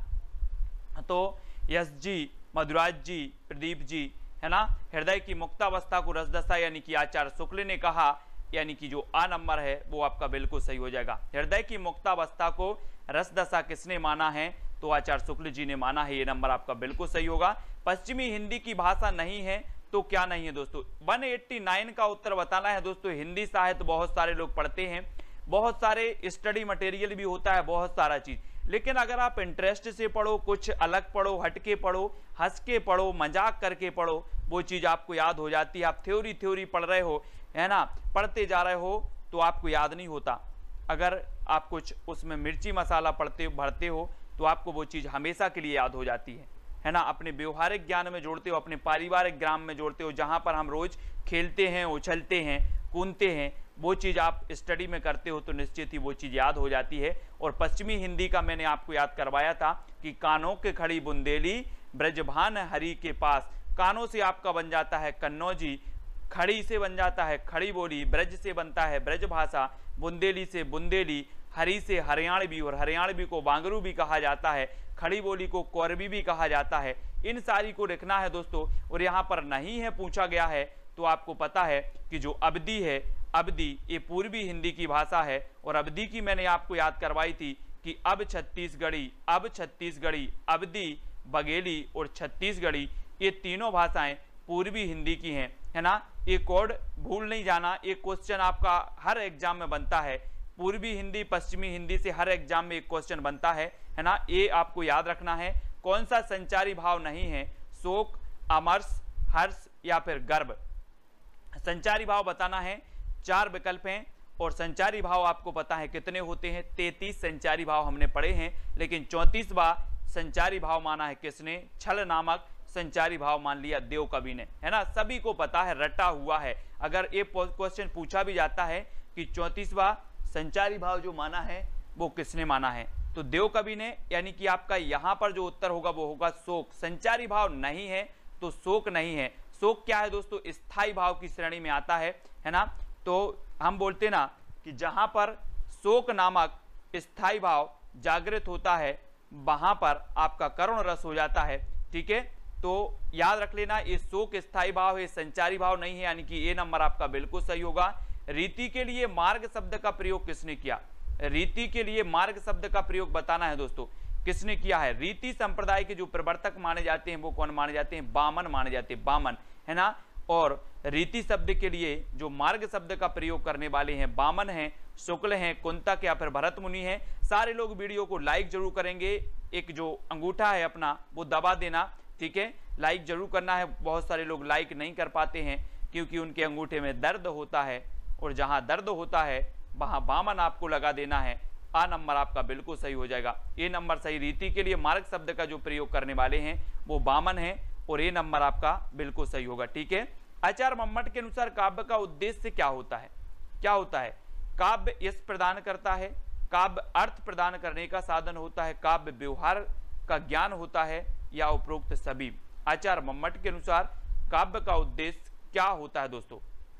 तो यश जी, मधुराज जी, प्रदीप जी, है ना। हृदय की मुक्तावस्था को रसदशा यानी कि आचार्य शुक्ल ने कहा, यानी कि जो आ नंबर है वो आपका बिल्कुल सही हो जाएगा। हृदय की मुक्तावस्था को रसदशा किसने माना है? तो आचार्य शुक्ल जी ने माना है, ये नंबर आपका बिल्कुल सही होगा। पश्चिमी हिंदी की भाषा नहीं है तो क्या नहीं है दोस्तों? एक सौ नवासी का उत्तर बताना है दोस्तों। हिंदी साहित्य बहुत सारे लोग पढ़ते हैं, बहुत सारे स्टडी मटेरियल भी होता है, बहुत सारा चीज। लेकिन अगर आप इंटरेस्ट से पढ़ो, कुछ अलग पढ़ो, हटके पढ़ो, हंस के पढ़ो, मजाक करके पढ़ो, वो चीज आपको याद हो जाती है। आप थ्योरी थ्योरी पढ़ रहे हो, है ना, पढ़ते जा रहे हो तो आपको याद नहीं होता। अगर आप कुछ उसमें मिर्ची मसाला पढ़ते भरते हो तो आपको वो चीज हमेशा के लिए याद हो जाती है, है ना। अपने व्यवहारिक ज्ञान में जोड़ते हो, अपने पारिवारिक ज्ञान में जोड़ते हो, जहां पर हम रोज खेलते हैं, उछलते हैं, कूदते हैं, वो चीज़ आप स्टडी में करते हो तो निश्चित ही वो चीज़ याद हो जाती है। और पश्चिमी हिंदी का मैंने आपको याद करवाया था कि कानों के खड़ी बुंदेली ब्रजभान हरि के पास। कानों से आपका बन जाता है कन्नौजी, खड़ी से बन जाता है खड़ी बोली, ब्रज से बनता है ब्रज भाषा, बुंदेली से बुंदेली, हरि से हरियाणवी, और हरियाणवी को बांगरू भी कहा जाता है, खड़ी बोली को कोरबी भी कहा जाता है। इन सारी को लिखना है दोस्तों। और यहाँ पर नहीं है पूछा गया है तो आपको पता है कि जो अवधी है, अवधी ये पूर्वी हिंदी की भाषा है। और अवधी की मैंने आपको याद करवाई थी कि अब छत्तीसगढ़ी, अब छत्तीसगढ़ी, अवधी, बघेली और छत्तीसगढ़ी ये तीनों भाषाएं पूर्वी हिंदी की हैं, है ना। ये कोड भूल नहीं जाना, एक क्वेश्चन आपका हर एग्जाम में बनता है। पूर्वी हिंदी पश्चिमी हिंदी से हर एग्जाम में एक क्वेश्चन बनता है, है ना। ये आपको याद रखना है। कौन सा संचारी भाव नहीं है? शोक, अमर्ष, हर्ष या फिर गर्व। संचारी भाव बताना है, चार विकल्प हैं। और संचारी भाव आपको पता है कितने होते हैं? तैंतीस संचारी भाव हमने पढ़े हैं। लेकिन चौंतीसवां संचारी भाव माना है किसने? छल नामक संचारी भाव मान लिया देव कवि ने, है ना। सभी को पता है, रटा हुआ है। अगर ये क्वेश्चन पूछा भी जाता है कि चौंतीसवां संचारी भाव जो माना है वो किसने माना है, तो देव कवि ने। यानी कि आपका यहाँ पर जो उत्तर होगा वो होगा शोक। संचारी भाव नहीं है तो शोक नहीं है। शोक क्या है दोस्तों? स्थायी भाव की श्रेणी में आता है, है ना। तो हम बोलते ना कि जहां पर शोक नामक स्थायी भाव जागृत होता है वहां पर आपका करुण रस हो जाता है, ठीक है। तो याद रख लेना, ये शोक स्थायी भाव है, संचारी भाव नहीं है, यानी कि ए नंबर आपका बिल्कुल सही होगा। रीति के लिए मार्ग शब्द का प्रयोग किसने किया? रीति के लिए मार्ग शब्द का प्रयोग बताना है दोस्तों, किसने किया है? रीति संप्रदाय के जो प्रवर्तक माने जाते हैं वो कौन माने जाते हैं? बामन माने जाते हैं, बामन, है ना। और रीति शब्द के लिए जो मार्ग शब्द का प्रयोग करने वाले हैं बामन हैं, शुक्ल हैं, कुंतक या फिर भरत मुनि हैं। सारे लोग वीडियो को लाइक जरूर करेंगे, एक जो अंगूठा है अपना वो दबा देना, ठीक है। लाइक जरूर करना है। बहुत सारे लोग लाइक नहीं कर पाते हैं क्योंकि उनके अंगूठे में दर्द होता है, और जहां दर्द होता है वहां बामन आपको लगा देना है। आ नंबर आपका बिल्कुल सही हो जाएगा। ए नंबर सही। रीति के लिए मार्ग शब्द का जो प्रयोग करने वाले हैं वो बामन है, और ए नंबर आपका बिल्कुल सही होगा, ठीक है। आचार्य मम्मट के अनुसार काव्य का उद्देश्य क्या होता है? क्या होता है? काव्य यश प्रदान करता है, काव्य अर्थ प्रदान करने का साधन होता है, काव्य व्यवहार का ज्ञान होता है, या उपरोक्त सभी। आचार्य मम्मट के अनुसार काव्य का उद्देश्य क्या होता है दोस्तों?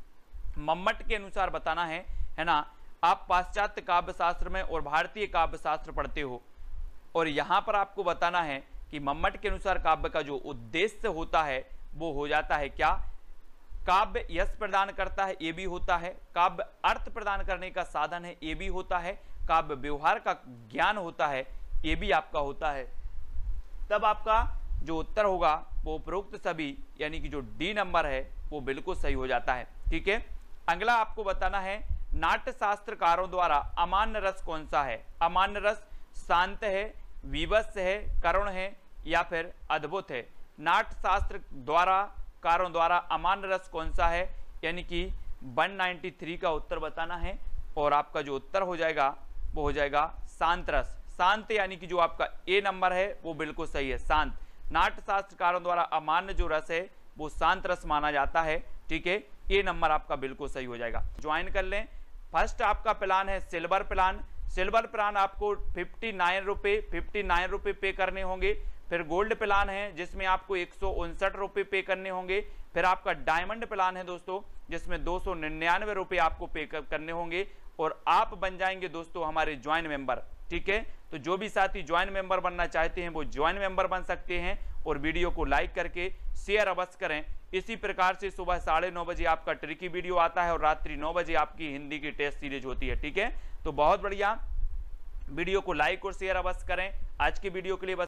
मम्मट के अनुसार बताना है, है ना। आप पाश्चात्य काव्य शास्त्र में और भारतीय काव्य शास्त्र पढ़ते हो, और यहां पर आपको बताना है कि मम्मट के अनुसार काव्य का जो उद्देश्य होता है वो हो जाता है क्या? काव्य यश प्रदान करता है, ये भी होता है। काव्य अर्थ प्रदान करने का साधन है, ये भी होता है। काव्य व्यवहार का ज्ञान होता है, ये भी आपका होता है। तब आपका जो उत्तर होगा वो उपरोक्त सभी, यानी कि जो डी नंबर है वो बिल्कुल सही हो जाता है, ठीक है। अगला आपको बताना है, नाट्य शास्त्रकारों द्वारा अमान्य रस कौन सा है? अमान्य रस शांत है, विवश है, करुण है, या फिर अद्भुत है। नाट्य शास्त्र द्वारा कारों द्वारा अमान्य रस कौन सा है? यानी कि एक सौ तिरानवे का उत्तर बताना है। और आपका जो उत्तर हो जाएगा वो हो जाएगा शांत रस। शांत यानी कि जो आपका ए नंबर है वो बिल्कुल सही है, शांत। नाट्य शास्त्रकारों द्वारा अमान्य जो रस है वो शांत रस माना जाता है, ठीक है। ए नंबर आपका बिल्कुल सही हो जाएगा। ज्वाइन कर लें। फर्स्ट आपका प्लान है सिल्वर प्लान। सिल्वर प्लान आपको फिफ्टी नाइन रुपये फिफ्टी नाइन रुपये पे करने होंगे। फिर गोल्ड प्लान है जिसमें आपको एक सौ उनसठ रुपये पे करने होंगे। फिर आपका डायमंड प्लान है दोस्तों जिसमें दो सौ निन्यानवे रुपये आपको पे करने होंगे, और आप बन जाएंगे दोस्तों हमारे ज्वाइन मेंबर, ठीक है। तो जो भी साथी ज्वाइन मेंबर बनना चाहते हैं वो ज्वाइन मेंबर बन सकते हैं, और वीडियो को लाइक करके शेयर अवश्य करें। इसी प्रकार से सुबह साढ़े नौ बजे आपका ट्रिकी वीडियो आता है और रात्रि नौ बजे आपकी हिंदी की टेस्ट सीरीज होती है, ठीक है। तो बहुत बढ़िया, वीडियो को लाइक और शेयर अवश्य करें। आज की वीडियो के लिए बस